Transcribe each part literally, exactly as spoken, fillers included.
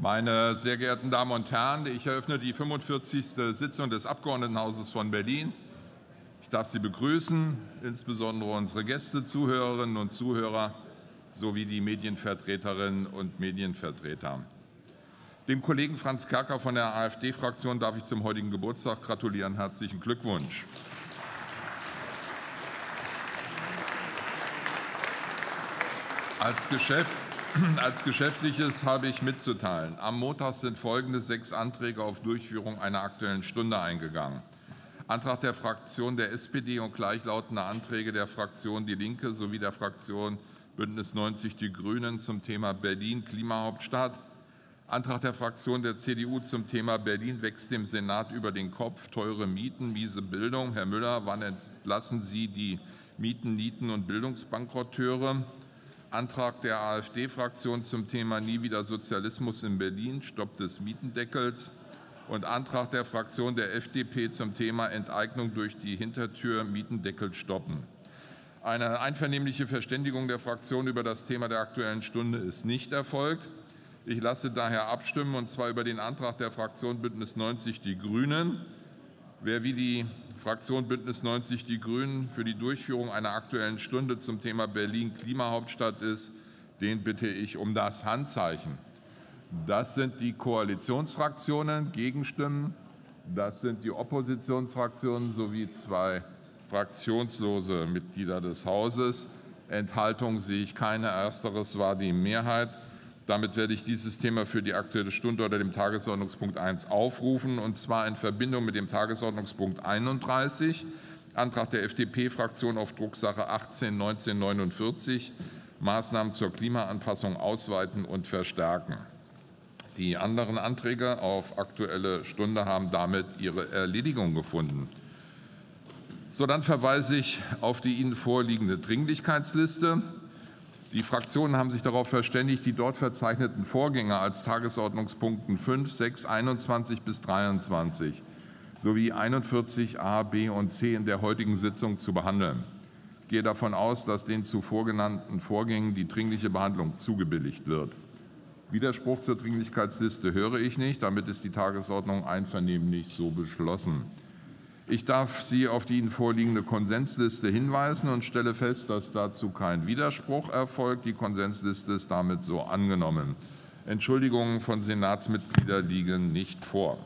Meine sehr geehrten Damen und Herren, ich eröffne die fünfundvierzigste Sitzung des Abgeordnetenhauses von Berlin. Ich darf Sie begrüßen, insbesondere unsere Gäste, Zuhörerinnen und Zuhörer sowie die Medienvertreterinnen und Medienvertreter. Dem Kollegen Franz Kerker von der AfD-Fraktion darf ich zum heutigen Geburtstag gratulieren. Herzlichen Glückwunsch. Als, Geschäft, als Geschäftliches habe ich mitzuteilen. Am Montag sind folgende sechs Anträge auf Durchführung einer Aktuellen Stunde eingegangen. Antrag der Fraktion der S P D und gleichlautende Anträge der Fraktion Die Linke sowie der Fraktion Bündnis neunzig Die Grünen zum Thema Berlin Klimahauptstadt. Antrag der Fraktion der C D U zum Thema Berlin wächst dem Senat über den Kopf, teure Mieten, miese Bildung. Herr Müller, wann entlassen Sie die Mieten-, Nieten- und Bildungsbankrotteure? Antrag der AfD-Fraktion zum Thema Nie wieder Sozialismus in Berlin, Stopp des Mietendeckels. Und Antrag der Fraktion der F D P zum Thema Enteignung durch die Hintertür, Mietendeckel stoppen. Eine einvernehmliche Verständigung der Fraktion über das Thema der Aktuellen Stunde ist nicht erfolgt. Ich lasse daher abstimmen, und zwar über den Antrag der Fraktion Bündnis neunzig Die Grünen. Wer wie die Fraktion Bündnis neunzig Die Grünen für die Durchführung einer Aktuellen Stunde zum Thema Berlin Klimahauptstadt ist, den bitte ich um das Handzeichen. Das sind die Koalitionsfraktionen. Gegenstimmen, das sind die Oppositionsfraktionen sowie zwei fraktionslose Mitglieder des Hauses. Enthaltung sehe ich keine. Ersteres war die Mehrheit. Damit werde ich dieses Thema für die Aktuelle Stunde unter dem Tagesordnungspunkt eins aufrufen, und zwar in Verbindung mit dem Tagesordnungspunkt einunddreißig, Antrag der F D P-Fraktion auf Drucksache achtzehn neunzehnhundertneunundvierzig, Maßnahmen zur Klimaanpassung ausweiten und verstärken. Die anderen Anträge auf Aktuelle Stunde haben damit ihre Erledigung gefunden. So, dann verweise ich auf die Ihnen vorliegende Dringlichkeitsliste. Die Fraktionen haben sich darauf verständigt, die dort verzeichneten Vorgänge als Tagesordnungspunkten fünf, sechs, einundzwanzig bis dreiundzwanzig sowie einundvierzig a, b und c in der heutigen Sitzung zu behandeln. Ich gehe davon aus, dass den zuvor genannten Vorgängen die dringliche Behandlung zugebilligt wird. Widerspruch zur Dringlichkeitsliste höre ich nicht. Damit ist die Tagesordnung einvernehmlich so beschlossen. Ich darf Sie auf die Ihnen vorliegende Konsensliste hinweisen und stelle fest, dass dazu kein Widerspruch erfolgt. Die Konsensliste ist damit so angenommen. Entschuldigungen von Senatsmitgliedern liegen nicht vor.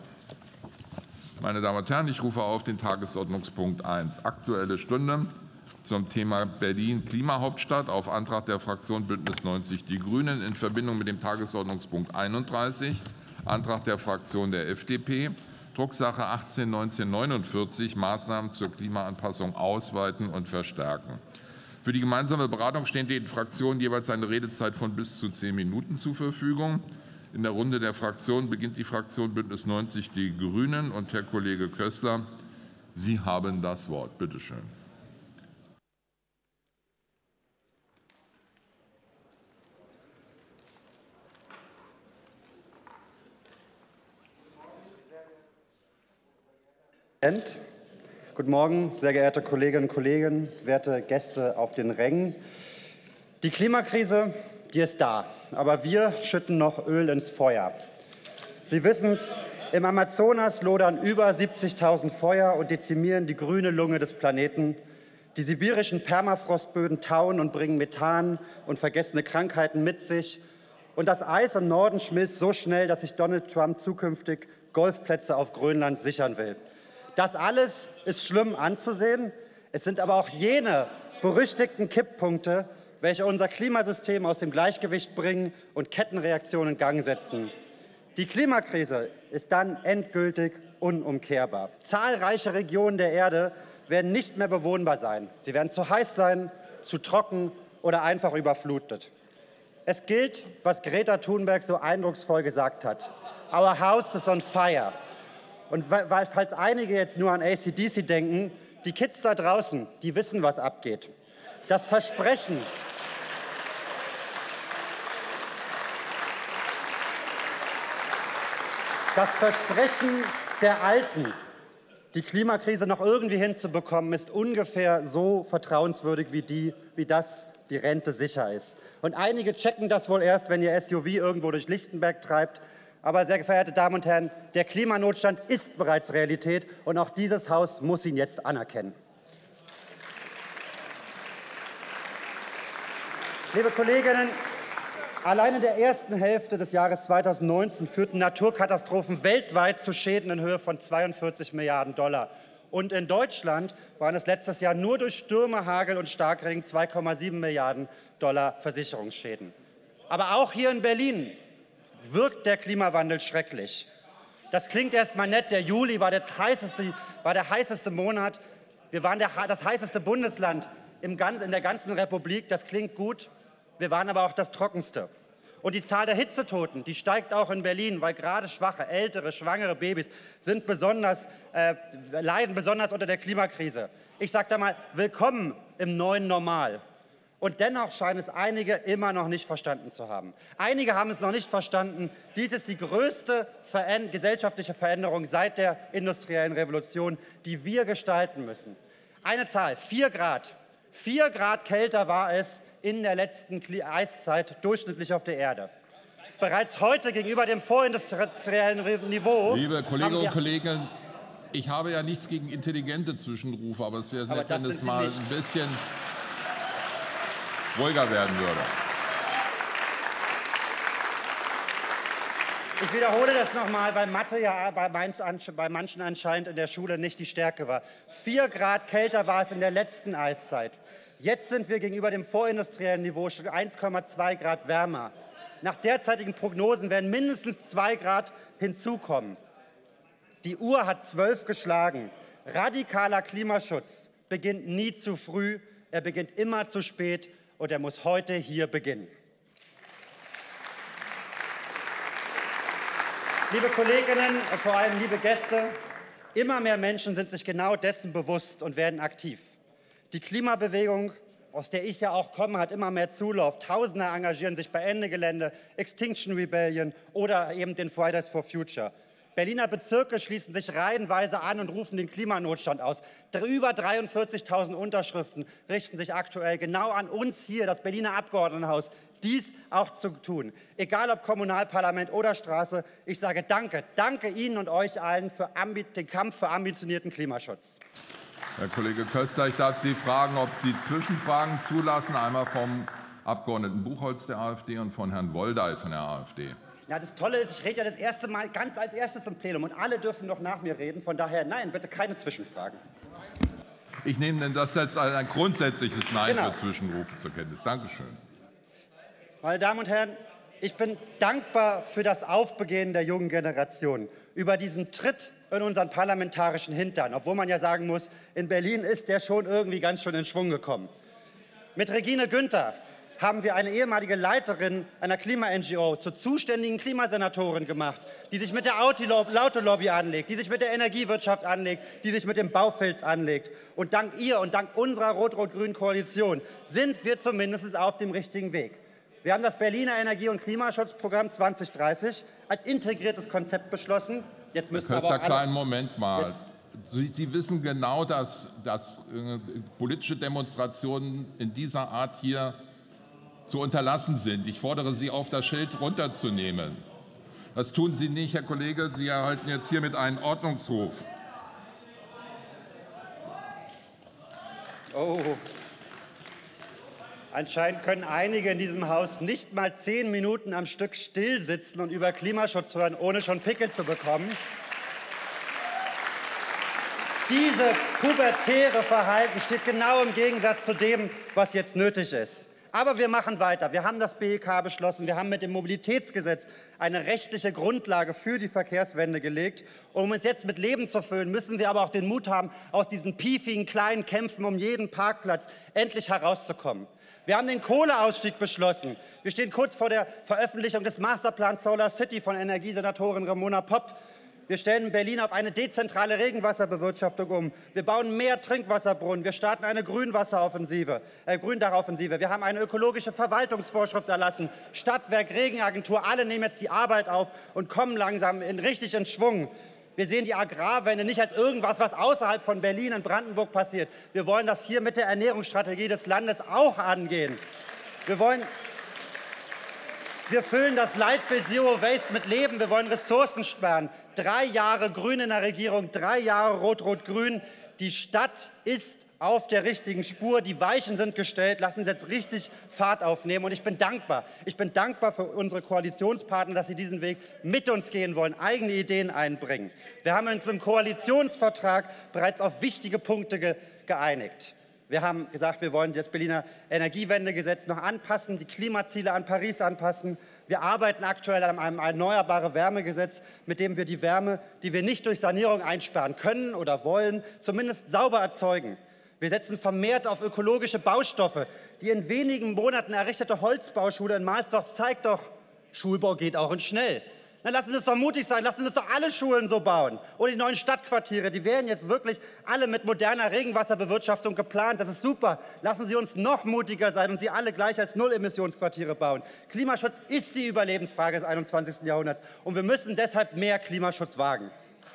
Meine Damen und Herren, ich rufe auf den Tagesordnungspunkt eins, Aktuelle Stunde, zum Thema Berlin Klimahauptstadt auf Antrag der Fraktion Bündnis neunzig Die Grünen in Verbindung mit dem Tagesordnungspunkt einunddreißig, Antrag der Fraktion der F D P, Drucksache achtzehn neunzehnhundertneunundvierzig, Maßnahmen zur Klimaanpassung ausweiten und verstärken. Für die gemeinsame Beratung stehen den Fraktionen jeweils eine Redezeit von bis zu zehn Minuten zur Verfügung. In der Runde der Fraktionen beginnt die Fraktion Bündnis neunzig Die Grünen. Und Herr Kollege Kößler, Sie haben das Wort. Bitte schön. Guten Morgen, sehr geehrte Kolleginnen und Kollegen, werte Gäste auf den Rängen. Die Klimakrise, die ist da, aber wir schütten noch Öl ins Feuer. Sie wissen es, im Amazonas lodern über siebzigtausend Feuer und dezimieren die grüne Lunge des Planeten. Die sibirischen Permafrostböden tauen und bringen Methan und vergessene Krankheiten mit sich. Und das Eis im Norden schmilzt so schnell, dass sich Donald Trump zukünftig Golfplätze auf Grönland sichern will. Das alles ist schlimm anzusehen. Es sind aber auch jene berüchtigten Kipppunkte, welche unser Klimasystem aus dem Gleichgewicht bringen und Kettenreaktionen in Gang setzen. Die Klimakrise ist dann endgültig unumkehrbar. Zahlreiche Regionen der Erde werden nicht mehr bewohnbar sein. Sie werden zu heiß sein, zu trocken oder einfach überflutet. Es gilt, was Greta Thunberg so eindrucksvoll gesagt hat: Our house is on fire. Und weil, falls einige jetzt nur an A C D C denken, die Kids da draußen, die wissen, was abgeht. Das Versprechen, das Versprechen der Alten, die Klimakrise noch irgendwie hinzubekommen, ist ungefähr so vertrauenswürdig wie, die, wie das die Rente sicher ist. Und einige checken das wohl erst, wenn ihr S U V irgendwo durch Lichtenberg treibt. Aber, sehr verehrte Damen und Herren, der Klimanotstand ist bereits Realität, und auch dieses Haus muss ihn jetzt anerkennen. Liebe Kolleginnen, allein in der ersten Hälfte des Jahres zweitausendneunzehn führten Naturkatastrophen weltweit zu Schäden in Höhe von zweiundvierzig Milliarden Dollar. Und in Deutschland waren es letztes Jahr nur durch Stürme, Hagel und Starkregen zwei Komma sieben Milliarden Dollar Versicherungsschäden. Aber auch hier in Berlin wirkt der Klimawandel schrecklich. Das klingt erst mal nett. Der Juli war der heißeste, war der heißeste Monat. Wir waren der, das heißeste Bundesland im, in der ganzen Republik. Das klingt gut. Wir waren aber auch das trockenste. Und die Zahl der Hitzetoten, die steigt auch in Berlin, weil gerade schwache, ältere, schwangere Babys sind besonders, äh, leiden besonders unter der Klimakrise. Ich sage da mal, willkommen im neuen Normal. Und dennoch scheinen es einige immer noch nicht verstanden zu haben. Einige haben es noch nicht verstanden. Dies ist die größte veränd- gesellschaftliche Veränderung seit der industriellen Revolution, die wir gestalten müssen. Eine Zahl, vier Grad. Vier Grad kälter war es in der letzten Eiszeit durchschnittlich auf der Erde. Bereits heute gegenüber dem vorindustriellen Niveau. Liebe Kolleginnen und Kollegen, ich habe ja nichts gegen intelligente Zwischenrufe, aber es wäre nett, wenn es mal ein bisschen ruhiger werden würde. Ich wiederhole das nochmal, weil Mathe ja bei manchen anscheinend in der Schule nicht die Stärke war. Vier Grad kälter war es in der letzten Eiszeit. Jetzt sind wir gegenüber dem vorindustriellen Niveau schon eins Komma zwei Grad wärmer. Nach derzeitigen Prognosen werden mindestens zwei Grad hinzukommen. Die Uhr hat zwölf geschlagen. Radikaler Klimaschutz beginnt nie zu früh, er beginnt immer zu spät. Und er muss heute hier beginnen. Liebe Kolleginnen und vor allem liebe Gäste, immer mehr Menschen sind sich genau dessen bewusst und werden aktiv. Die Klimabewegung, aus der ich ja auch komme, hat immer mehr Zulauf. Tausende engagieren sich bei Ende Gelände, Extinction Rebellion oder eben den Fridays for Future. Berliner Bezirke schließen sich reihenweise an und rufen den Klimanotstand aus. Über dreiundvierzigtausend Unterschriften richten sich aktuell genau an uns hier, das Berliner Abgeordnetenhaus, dies auch zu tun. Egal ob Kommunalparlament oder Straße, ich sage Danke. Danke Ihnen und euch allen für den Kampf für ambitionierten Klimaschutz. Herr Kollege Köster, ich darf Sie fragen, ob Sie Zwischenfragen zulassen, einmal vom Abgeordneten Buchholz der AfD und von Herrn Woldey von der AfD. Ja, das Tolle ist, ich rede ja das erste Mal ganz als erstes im Plenum und alle dürfen noch nach mir reden. Von daher, nein, bitte keine Zwischenfragen. Ich nehme denn das jetzt als ein grundsätzliches Nein Genau. für Zwischenrufe zur Kenntnis. Dankeschön. Meine Damen und Herren, ich bin dankbar für das Aufbegehen der jungen Generation, über diesen Tritt in unseren parlamentarischen Hintern, obwohl man ja sagen muss, in Berlin ist der schon irgendwie ganz schön in Schwung gekommen. Mit Regine Günther haben wir eine ehemalige Leiterin einer Klima-N G O zur zuständigen Klimasenatorin gemacht, die sich mit der Autolobby anlegt, die sich mit der Energiewirtschaft anlegt, die sich mit dem Baufilz anlegt. Und dank ihr und dank unserer rot-rot-grünen Koalition sind wir zumindest auf dem richtigen Weg. Wir haben das Berliner Energie- und Klimaschutzprogramm zwanzig dreißig als integriertes Konzept beschlossen. Jetzt müssen Herr Köster, aber alle kleinen Moment mal. Jetzt. Sie, Sie wissen genau, dass, dass äh, politische Demonstrationen in dieser Art hier zu unterlassen sind. Ich fordere Sie auf, das Schild runterzunehmen. Das tun Sie nicht, Herr Kollege. Sie erhalten jetzt hiermit einen Ordnungsruf. Oh. Anscheinend können einige in diesem Haus nicht mal zehn Minuten am Stück still sitzen und über Klimaschutz hören, ohne schon Pickel zu bekommen. Dieses pubertäre Verhalten steht genau im Gegensatz zu dem, was jetzt nötig ist. Aber wir machen weiter. Wir haben das B E K beschlossen. Wir haben mit dem Mobilitätsgesetz eine rechtliche Grundlage für die Verkehrswende gelegt. Um uns jetzt mit Leben zu füllen, müssen wir aber auch den Mut haben, aus diesen piefigen kleinen Kämpfen um jeden Parkplatz endlich herauszukommen. Wir haben den Kohleausstieg beschlossen. Wir stehen kurz vor der Veröffentlichung des Masterplans Solar City von Energiesenatorin Ramona Popp. Wir stellen Berlin auf eine dezentrale Regenwasserbewirtschaftung um. Wir bauen mehr Trinkwasserbrunnen. Wir starten eine Grünwasseraoffensive, äh, Gründachoffensive. Wir haben eine ökologische Verwaltungsvorschrift erlassen. Stadtwerk, Regenagentur, alle nehmen jetzt die Arbeit auf und kommen langsam in, richtig in Schwung. Wir sehen die Agrarwende nicht als irgendwas, was außerhalb von Berlin und Brandenburg passiert. Wir wollen das hier mit der Ernährungsstrategie des Landes auch angehen. Wir wollen Wir füllen das Leitbild Zero Waste mit Leben. Wir wollen Ressourcen sparen. Drei Jahre Grün in der Regierung, drei Jahre Rot-Rot-Grün. Die Stadt ist auf der richtigen Spur. Die Weichen sind gestellt. Lassen Sie jetzt richtig Fahrt aufnehmen. Und ich bin dankbar. Ich bin dankbar für unsere Koalitionspartner, dass sie diesen Weg mit uns gehen wollen, eigene Ideen einbringen. Wir haben uns im Koalitionsvertrag bereits auf wichtige Punkte ge- geeinigt. Wir haben gesagt, wir wollen das Berliner Energiewendegesetz noch anpassen, die Klimaziele an Paris anpassen. Wir arbeiten aktuell an einem erneuerbaren Wärmegesetz, mit dem wir die Wärme, die wir nicht durch Sanierung einsparen können oder wollen, zumindest sauber erzeugen. Wir setzen vermehrt auf ökologische Baustoffe. Die in wenigen Monaten errichtete Holzbauschule in Mahlsdorf zeigt doch, Schulbau geht auch und schnell. Na, lassen Sie uns doch mutig sein, lassen Sie uns doch alle Schulen so bauen. Und die neuen Stadtquartiere, die werden jetzt wirklich alle mit moderner Regenwasserbewirtschaftung geplant. Das ist super. Lassen Sie uns noch mutiger sein und sie alle gleich als Null-Emissionsquartiere bauen. Klimaschutz ist die Überlebensfrage des einundzwanzigsten Jahrhunderts. Und wir müssen deshalb mehr Klimaschutz wagen.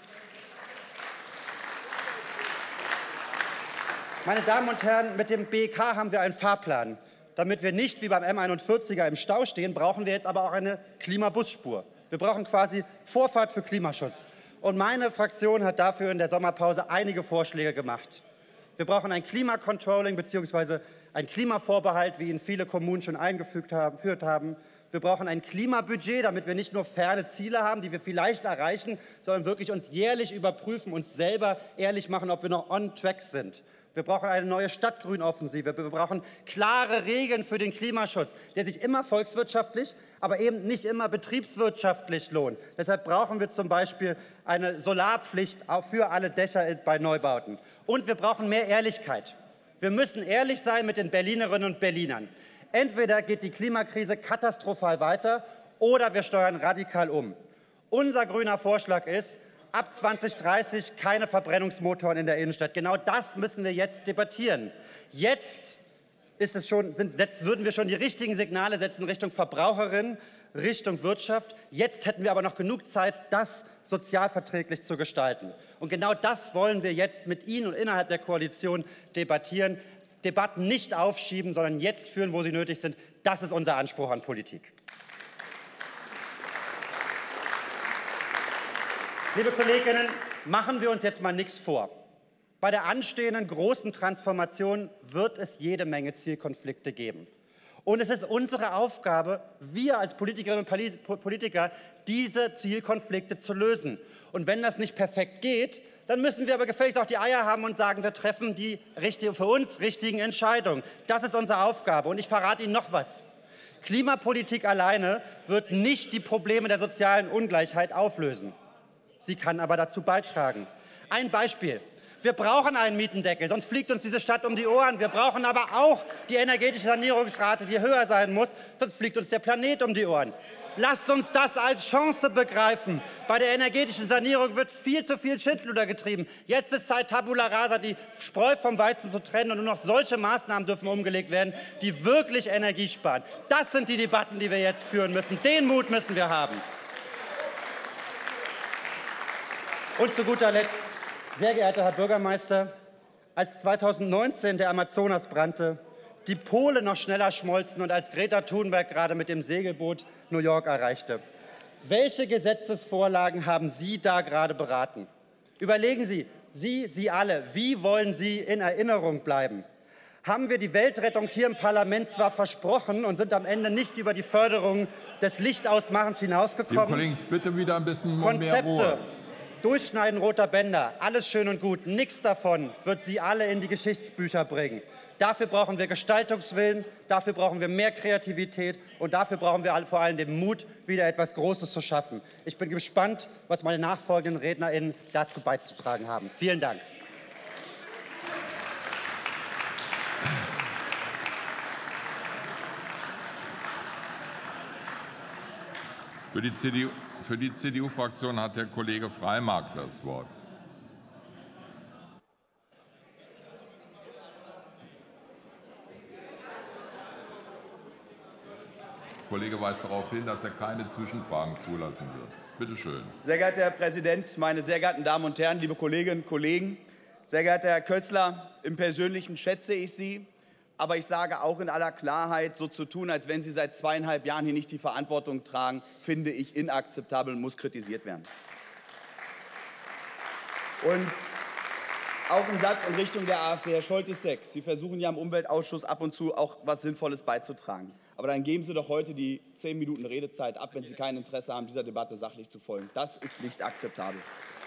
Meine Damen und Herren, mit dem B E K haben wir einen Fahrplan. Damit wir nicht wie beim M einundvierziger im Stau stehen, brauchen wir jetzt aber auch eine Klimabusspur. Wir brauchen quasi Vorfahrt für Klimaschutz. Und meine Fraktion hat dafür in der Sommerpause einige Vorschläge gemacht. Wir brauchen ein Klimacontrolling bzw. ein Klimavorbehalt, wie ihn viele Kommunen schon eingefügt haben, geführt haben. Wir brauchen ein Klimabudget, damit wir nicht nur ferne Ziele haben, die wir vielleicht erreichen, sondern wirklich uns jährlich überprüfen, uns selber ehrlich machen, ob wir noch on track sind. Wir brauchen eine neue Stadtgrünoffensive. Wir brauchen klare Regeln für den Klimaschutz, der sich immer volkswirtschaftlich, aber eben nicht immer betriebswirtschaftlich lohnt. Deshalb brauchen wir zum Beispiel eine Solarpflicht für alle Dächer bei Neubauten. Und wir brauchen mehr Ehrlichkeit. Wir müssen ehrlich sein mit den Berlinerinnen und Berlinern. Entweder geht die Klimakrise katastrophal weiter oder wir steuern radikal um. Unser grüner Vorschlag ist, ab zweitausenddreißig keine Verbrennungsmotoren in der Innenstadt. Genau das müssen wir jetzt debattieren. Jetzt ist es schon, sind, würden wir schon die richtigen Signale setzen Richtung Verbraucherin, Richtung Wirtschaft. Jetzt hätten wir aber noch genug Zeit, das sozialverträglich zu gestalten. Und genau das wollen wir jetzt mit Ihnen und innerhalb der Koalition debattieren. Debatten nicht aufschieben, sondern jetzt führen, wo sie nötig sind. Das ist unser Anspruch an Politik. Liebe Kolleginnen, machen wir uns jetzt mal nichts vor. Bei der anstehenden großen Transformation wird es jede Menge Zielkonflikte geben. Und es ist unsere Aufgabe, wir als Politikerinnen und Politiker, diese Zielkonflikte zu lösen. Und wenn das nicht perfekt geht, dann müssen wir aber gefälligst auch die Eier haben und sagen, wir treffen die richtige, für uns richtigen Entscheidungen. Das ist unsere Aufgabe. Und ich verrate Ihnen noch was. Klimapolitik alleine wird nicht die Probleme der sozialen Ungleichheit auflösen. Sie kann aber dazu beitragen. Ein Beispiel. Wir brauchen einen Mietendeckel, sonst fliegt uns diese Stadt um die Ohren. Wir brauchen aber auch die energetische Sanierungsrate, die höher sein muss, sonst fliegt uns der Planet um die Ohren. Lasst uns das als Chance begreifen. Bei der energetischen Sanierung wird viel zu viel Schindluder getrieben. Jetzt ist Zeit, Tabula rasa, die Spreu vom Weizen zu trennen, und nur noch solche Maßnahmen dürfen umgelegt werden, die wirklich Energie sparen. Das sind die Debatten, die wir jetzt führen müssen. Den Mut müssen wir haben. Und zu guter Letzt, sehr geehrter Herr Bürgermeister, als zweitausendneunzehn der Amazonas brannte, die Pole noch schneller schmolzen und als Greta Thunberg gerade mit dem Segelboot New York erreichte. Welche Gesetzesvorlagen haben Sie da gerade beraten? Überlegen Sie, Sie, Sie alle, wie wollen Sie in Erinnerung bleiben? Haben wir die Weltrettung hier im Parlament zwar versprochen und sind am Ende nicht über die Förderung des Lichtausmachens hinausgekommen. Liebe Kollegen, ich bitte wieder ein bisschen Konzepte, mehr Ruhe. Durchschneiden roter Bänder, alles schön und gut. Nichts davon wird Sie alle in die Geschichtsbücher bringen. Dafür brauchen wir Gestaltungswillen, dafür brauchen wir mehr Kreativität und dafür brauchen wir vor allem den Mut, wieder etwas Großes zu schaffen. Ich bin gespannt, was meine nachfolgenden RednerInnen dazu beizutragen haben. Vielen Dank. Für die C D U, für die C D U-Fraktion hat der Kollege Freimark das Wort. Der Kollege weist darauf hin, dass er keine Zwischenfragen zulassen wird. Bitte schön. Sehr geehrter Herr Präsident, meine sehr geehrten Damen und Herren, liebe Kolleginnen und Kollegen, sehr geehrter Herr Kößler, im Persönlichen schätze ich Sie Aber ich sage auch in aller Klarheit, so zu tun, als wenn Sie seit zweieinhalb Jahren hier nicht die Verantwortung tragen, finde ich inakzeptabel und muss kritisiert werden. Und auch ein Satz in Richtung der AfD, Herr Scholtes-Seck, Sie versuchen ja im Umweltausschuss ab und zu auch was Sinnvolles beizutragen. Aber dann geben Sie doch heute die zehn Minuten Redezeit ab, wenn Sie kein Interesse haben, dieser Debatte sachlich zu folgen. Das ist nicht akzeptabel.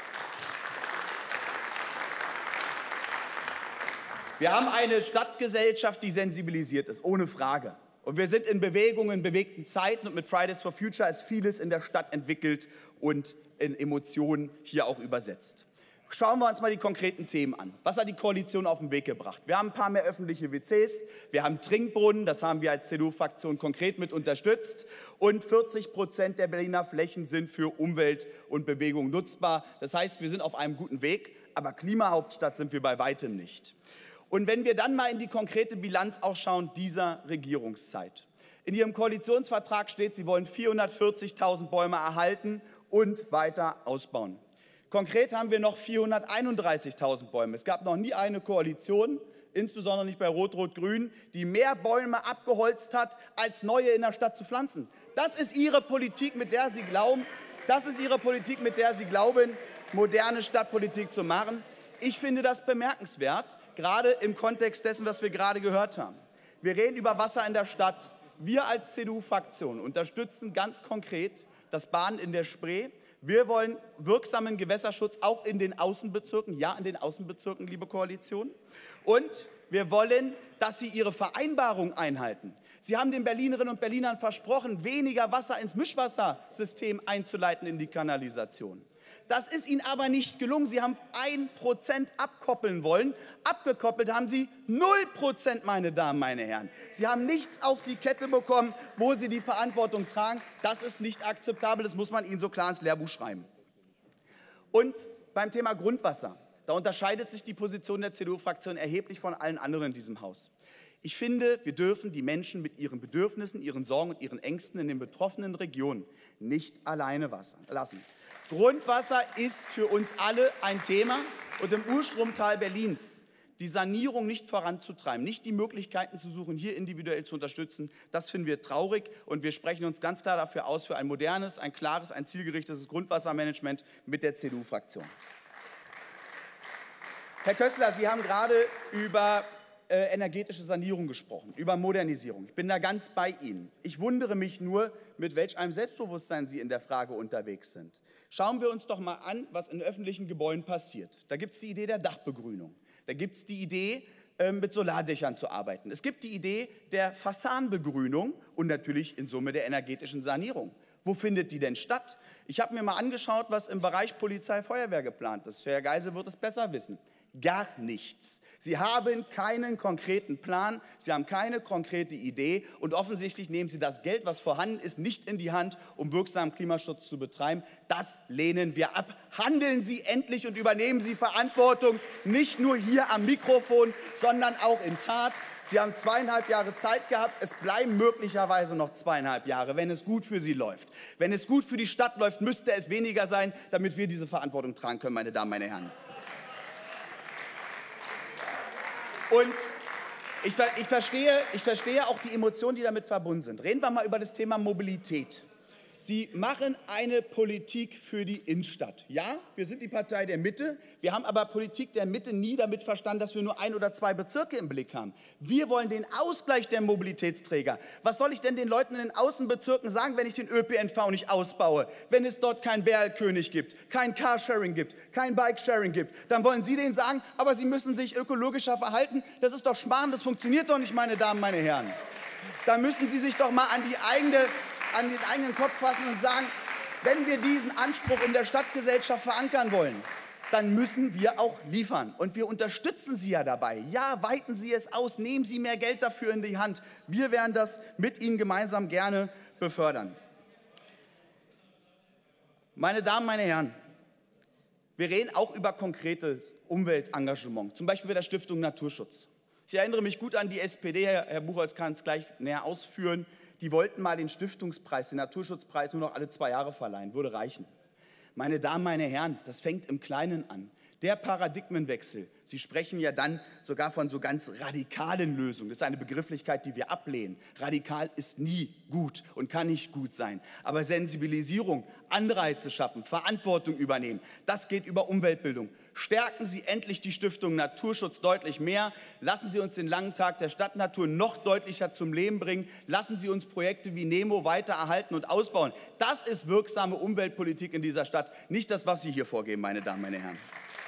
Wir haben eine Stadtgesellschaft, die sensibilisiert ist, ohne Frage. Und wir sind in Bewegung, in bewegten Zeiten. Und mit Fridays for Future ist vieles in der Stadt entwickelt und in Emotionen hier auch übersetzt. Schauen wir uns mal die konkreten Themen an. Was hat die Koalition auf den Weg gebracht? Wir haben ein paar mehr öffentliche W Cs, wir haben Trinkbrunnen, das haben wir als C D U-Fraktion konkret mit unterstützt. Und vierzig Prozent der Berliner Flächen sind für Umwelt und Bewegung nutzbar. Das heißt, wir sind auf einem guten Weg, aber Klimahauptstadt sind wir bei weitem nicht. Und wenn wir dann mal in die konkrete Bilanz auch schauen dieser Regierungszeit. In Ihrem Koalitionsvertrag steht, Sie wollen vierhundertvierzigtausend Bäume erhalten und weiter ausbauen. Konkret haben wir noch vierhunderteinunddreißigtausend Bäume. Es gab noch nie eine Koalition, insbesondere nicht bei Rot-Rot-Grün, die mehr Bäume abgeholzt hat, als neue in der Stadt zu pflanzen. Das ist Ihre Politik, mit der Sie glauben, das ist Ihre Politik, mit der Sie glauben, moderne Stadtpolitik zu machen. Ich finde das bemerkenswert, gerade im Kontext dessen, was wir gerade gehört haben. Wir reden über Wasser in der Stadt. Wir als C D U-Fraktion unterstützen ganz konkret das Baden in der Spree. Wir wollen wirksamen Gewässerschutz auch in den Außenbezirken, ja, in den Außenbezirken, liebe Koalition. Und wir wollen, dass Sie Ihre Vereinbarung einhalten. Sie haben den Berlinerinnen und Berlinern versprochen, weniger Wasser ins Mischwassersystem einzuleiten in die Kanalisation. Das ist Ihnen aber nicht gelungen. Sie haben ein Prozent abkoppeln wollen. Abgekoppelt haben Sie null Prozent, meine Damen, meine Herren. Sie haben nichts auf die Kette bekommen, wo Sie die Verantwortung tragen. Das ist nicht akzeptabel. Das muss man Ihnen so klar ins Lehrbuch schreiben. Und beim Thema Grundwasser, da unterscheidet sich die Position der C D U-Fraktion erheblich von allen anderen in diesem Haus. Ich finde, wir dürfen die Menschen mit ihren Bedürfnissen, ihren Sorgen und ihren Ängsten in den betroffenen Regionen nicht alleine lassen. Grundwasser ist für uns alle ein Thema und im Urstromtal Berlins die Sanierung nicht voranzutreiben, nicht die Möglichkeiten zu suchen, hier individuell zu unterstützen, das finden wir traurig und wir sprechen uns ganz klar dafür aus, für ein modernes, ein klares, ein zielgerichtetes Grundwassermanagement mit der C D U-Fraktion. Herr Kössler, Sie haben gerade über äh, energetische Sanierung gesprochen, über Modernisierung. Ich bin da ganz bei Ihnen. Ich wundere mich nur, mit welch einem Selbstbewusstsein Sie in der Frage unterwegs sind. Schauen wir uns doch mal an, was in öffentlichen Gebäuden passiert. Da gibt es die Idee der Dachbegrünung. Da gibt es die Idee, mit Solardächern zu arbeiten. Es gibt die Idee der Fassadenbegrünung und natürlich in Summe der energetischen Sanierung. Wo findet die denn statt? Ich habe mir mal angeschaut, was im Bereich Polizei, Feuerwehr geplant ist. Herr Geisel wird es besser wissen. Gar nichts. Sie haben keinen konkreten Plan, Sie haben keine konkrete Idee und offensichtlich nehmen Sie das Geld, was vorhanden ist, nicht in die Hand, um wirksamen Klimaschutz zu betreiben. Das lehnen wir ab. Handeln Sie endlich und übernehmen Sie Verantwortung, nicht nur hier am Mikrofon, sondern auch in Tat. Sie haben zweieinhalb Jahre Zeit gehabt, es bleiben möglicherweise noch zweieinhalb Jahre, wenn es gut für Sie läuft. Wenn es gut für die Stadt läuft, müsste es weniger sein, damit wir diese Verantwortung tragen können, meine Damen, meine Herren. Und ich, ich, verstehe, ich verstehe auch die Emotionen, die damit verbunden sind. Reden wir mal über das Thema Mobilität. Sie machen eine Politik für die Innenstadt. Ja, wir sind die Partei der Mitte. Wir haben aber Politik der Mitte nie damit verstanden, dass wir nur ein oder zwei Bezirke im Blick haben. Wir wollen den Ausgleich der Mobilitätsträger. Was soll ich denn den Leuten in den Außenbezirken sagen, wenn ich den Ö P N V nicht ausbaue? Wenn es dort kein Berlkönig gibt, kein Carsharing gibt, kein Bikesharing gibt, dann wollen Sie denen sagen, aber Sie müssen sich ökologischer verhalten. Das ist doch Schmarrn, das funktioniert doch nicht, meine Damen, meine Herren. Da müssen Sie sich doch mal an die eigene an den eigenen Kopf fassen und sagen, wenn wir diesen Anspruch in der Stadtgesellschaft verankern wollen, dann müssen wir auch liefern. Und wir unterstützen Sie ja dabei. Ja, weiten Sie es aus, nehmen Sie mehr Geld dafür in die Hand. Wir werden das mit Ihnen gemeinsam gerne befördern. Meine Damen, meine Herren, wir reden auch über konkretes Umweltengagement, zum Beispiel bei der Stiftung Naturschutz. Ich erinnere mich gut an die S P D, Herr Buchholz kann es gleich näher ausführen. Die wollten mal den Stiftungspreis, den Naturschutzpreis nur noch alle zwei Jahre verleihen, würde reichen. Meine Damen, meine Herren, das fängt im Kleinen an. Der Paradigmenwechsel, Sie sprechen ja dann sogar von so ganz radikalen Lösungen. Das ist eine Begrifflichkeit, die wir ablehnen. Radikal ist nie gut und kann nicht gut sein. Aber Sensibilisierung, Anreize schaffen, Verantwortung übernehmen, das geht über Umweltbildung. Stärken Sie endlich die Stiftung Naturschutz deutlich mehr. Lassen Sie uns den langen Tag der Stadtnatur noch deutlicher zum Leben bringen. Lassen Sie uns Projekte wie Nemo weiter erhalten und ausbauen. Das ist wirksame Umweltpolitik in dieser Stadt. Nicht das, was Sie hier vorgeben, meine Damen, meine Herren.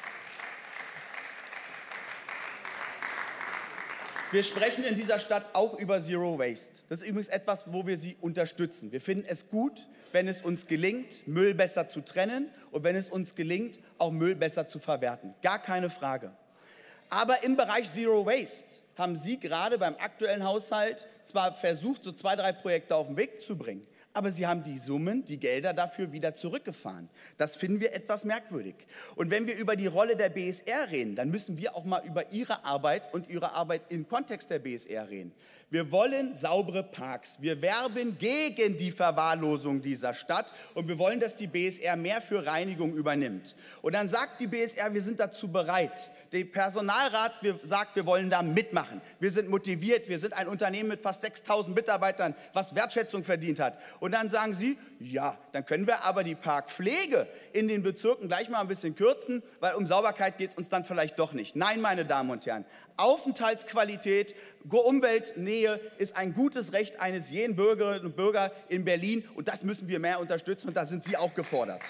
Wir sprechen in dieser Stadt auch über Zero Waste. Das ist übrigens etwas, wo wir Sie unterstützen. Wir finden es gut, wenn es uns gelingt, Müll besser zu trennen und wenn es uns gelingt, auch Müll besser zu verwerten. Gar keine Frage. Aber im Bereich Zero Waste haben Sie gerade beim aktuellen Haushalt zwar versucht, so zwei, drei Projekte auf den Weg zu bringen, aber Sie haben die Summen, die Gelder dafür wieder zurückgefahren. Das finden wir etwas merkwürdig. Und wenn wir über die Rolle der B S R reden, dann müssen wir auch mal über Ihre Arbeit und Ihre Arbeit im Kontext der B S R reden. Wir wollen saubere Parks. Wir werben gegen die Verwahrlosung dieser Stadt und wir wollen, dass die B S R mehr für Reinigung übernimmt. Und dann sagt die B S R, wir sind dazu bereit. Der Personalrat sagt, wir wollen da mitmachen. Wir sind motiviert. Wir sind ein Unternehmen mit fast sechstausend Mitarbeitern, was Wertschätzung verdient hat. Und dann sagen Sie, ja, dann können wir aber die Parkpflege in den Bezirken gleich mal ein bisschen kürzen, weil um Sauberkeit geht es uns dann vielleicht doch nicht. Nein, meine Damen und Herren, Aufenthaltsqualität, Umweltnähe ist ein gutes Recht eines jeden Bürgerinnen und Bürgers in Berlin und das müssen wir mehr unterstützen und da sind Sie auch gefordert.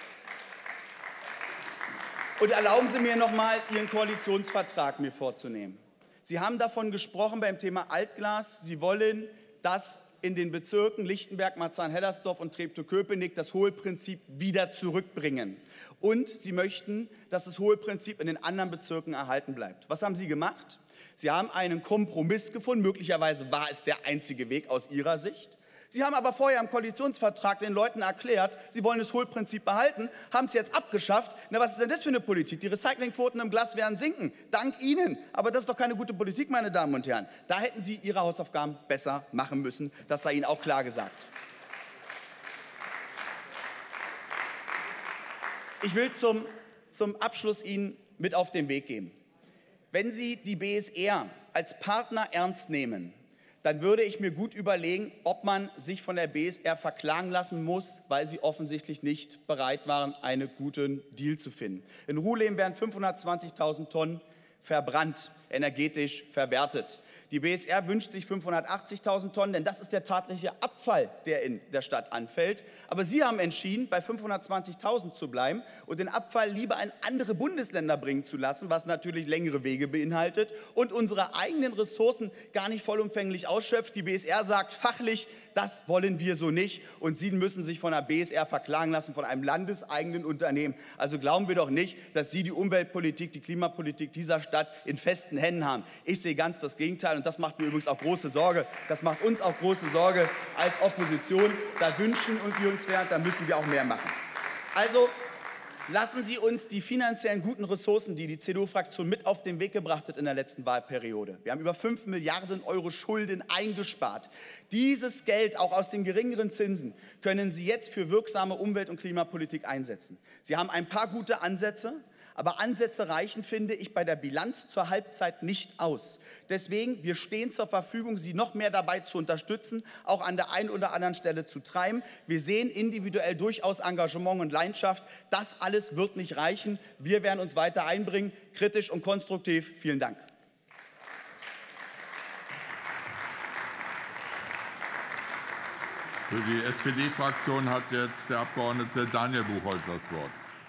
Und erlauben Sie mir noch mal, Ihren Koalitionsvertrag mir vorzunehmen. Sie haben davon gesprochen beim Thema Altglas, Sie wollen, dass in den Bezirken Lichtenberg, Marzahn-Hellersdorf und Treptow-Köpenick das Hohlprinzip wieder zurückbringen. Und Sie möchten, dass das Hohlprinzip in den anderen Bezirken erhalten bleibt. Was haben Sie gemacht? Sie haben einen Kompromiss gefunden. Möglicherweise war es der einzige Weg aus Ihrer Sicht. Sie haben aber vorher im Koalitionsvertrag den Leuten erklärt, Sie wollen das Hohlprinzip behalten, haben es jetzt abgeschafft. Na, was ist denn das für eine Politik? Die Recyclingquoten im Glas werden sinken. Dank Ihnen. Aber das ist doch keine gute Politik, meine Damen und Herren. Da hätten Sie Ihre Hausaufgaben besser machen müssen. Das sei Ihnen auch klar gesagt. Ich will zum, zum Abschluss Ihnen mit auf den Weg geben. Wenn Sie die B S R als Partner ernst nehmen, dann würde ich mir gut überlegen, ob man sich von der B S R verklagen lassen muss, weil sie offensichtlich nicht bereit waren, einen guten Deal zu finden. In Ruhleben werden fünfhundertzwanzigtausend Tonnen verbrannt, energetisch verwertet. Die B S R wünscht sich fünfhundertachtzigtausend Tonnen, denn das ist der tatsächliche Abfall, der in der Stadt anfällt. Aber Sie haben entschieden, bei fünfhundertzwanzigtausend zu bleiben und den Abfall lieber in andere Bundesländer bringen zu lassen, was natürlich längere Wege beinhaltet und unsere eigenen Ressourcen gar nicht vollumfänglich ausschöpft. Die B S R sagt fachlich, das wollen wir so nicht und Sie müssen sich von der B S R verklagen lassen, von einem landeseigenen Unternehmen. Also glauben wir doch nicht, dass Sie die Umweltpolitik, die Klimapolitik dieser Stadt in festen Händen haben. Ich sehe ganz das Gegenteil und das macht mir übrigens auch große Sorge. Das macht uns auch große Sorge als Opposition. Da wünschen wir uns mehr, da müssen wir auch mehr machen. Also lassen Sie uns die finanziellen guten Ressourcen, die die C D U-Fraktion mit auf den Weg gebracht hat in der letzten Wahlperiode. Wir haben über fünf Milliarden Euro Schulden eingespart. Dieses Geld, auch aus den geringeren Zinsen, können Sie jetzt für wirksame Umwelt- und Klimapolitik einsetzen. Sie haben ein paar gute Ansätze. Aber Ansätze reichen, finde ich, bei der Bilanz zur Halbzeit nicht aus. Deswegen, wir stehen zur Verfügung, Sie noch mehr dabei zu unterstützen, auch an der einen oder anderen Stelle zu treiben. Wir sehen individuell durchaus Engagement und Leidenschaft. Das alles wird nicht reichen. Wir werden uns weiter einbringen, kritisch und konstruktiv. Vielen Dank. Für die S P D-Fraktion hat jetzt der Abgeordnete Daniel Buchholz das Wort.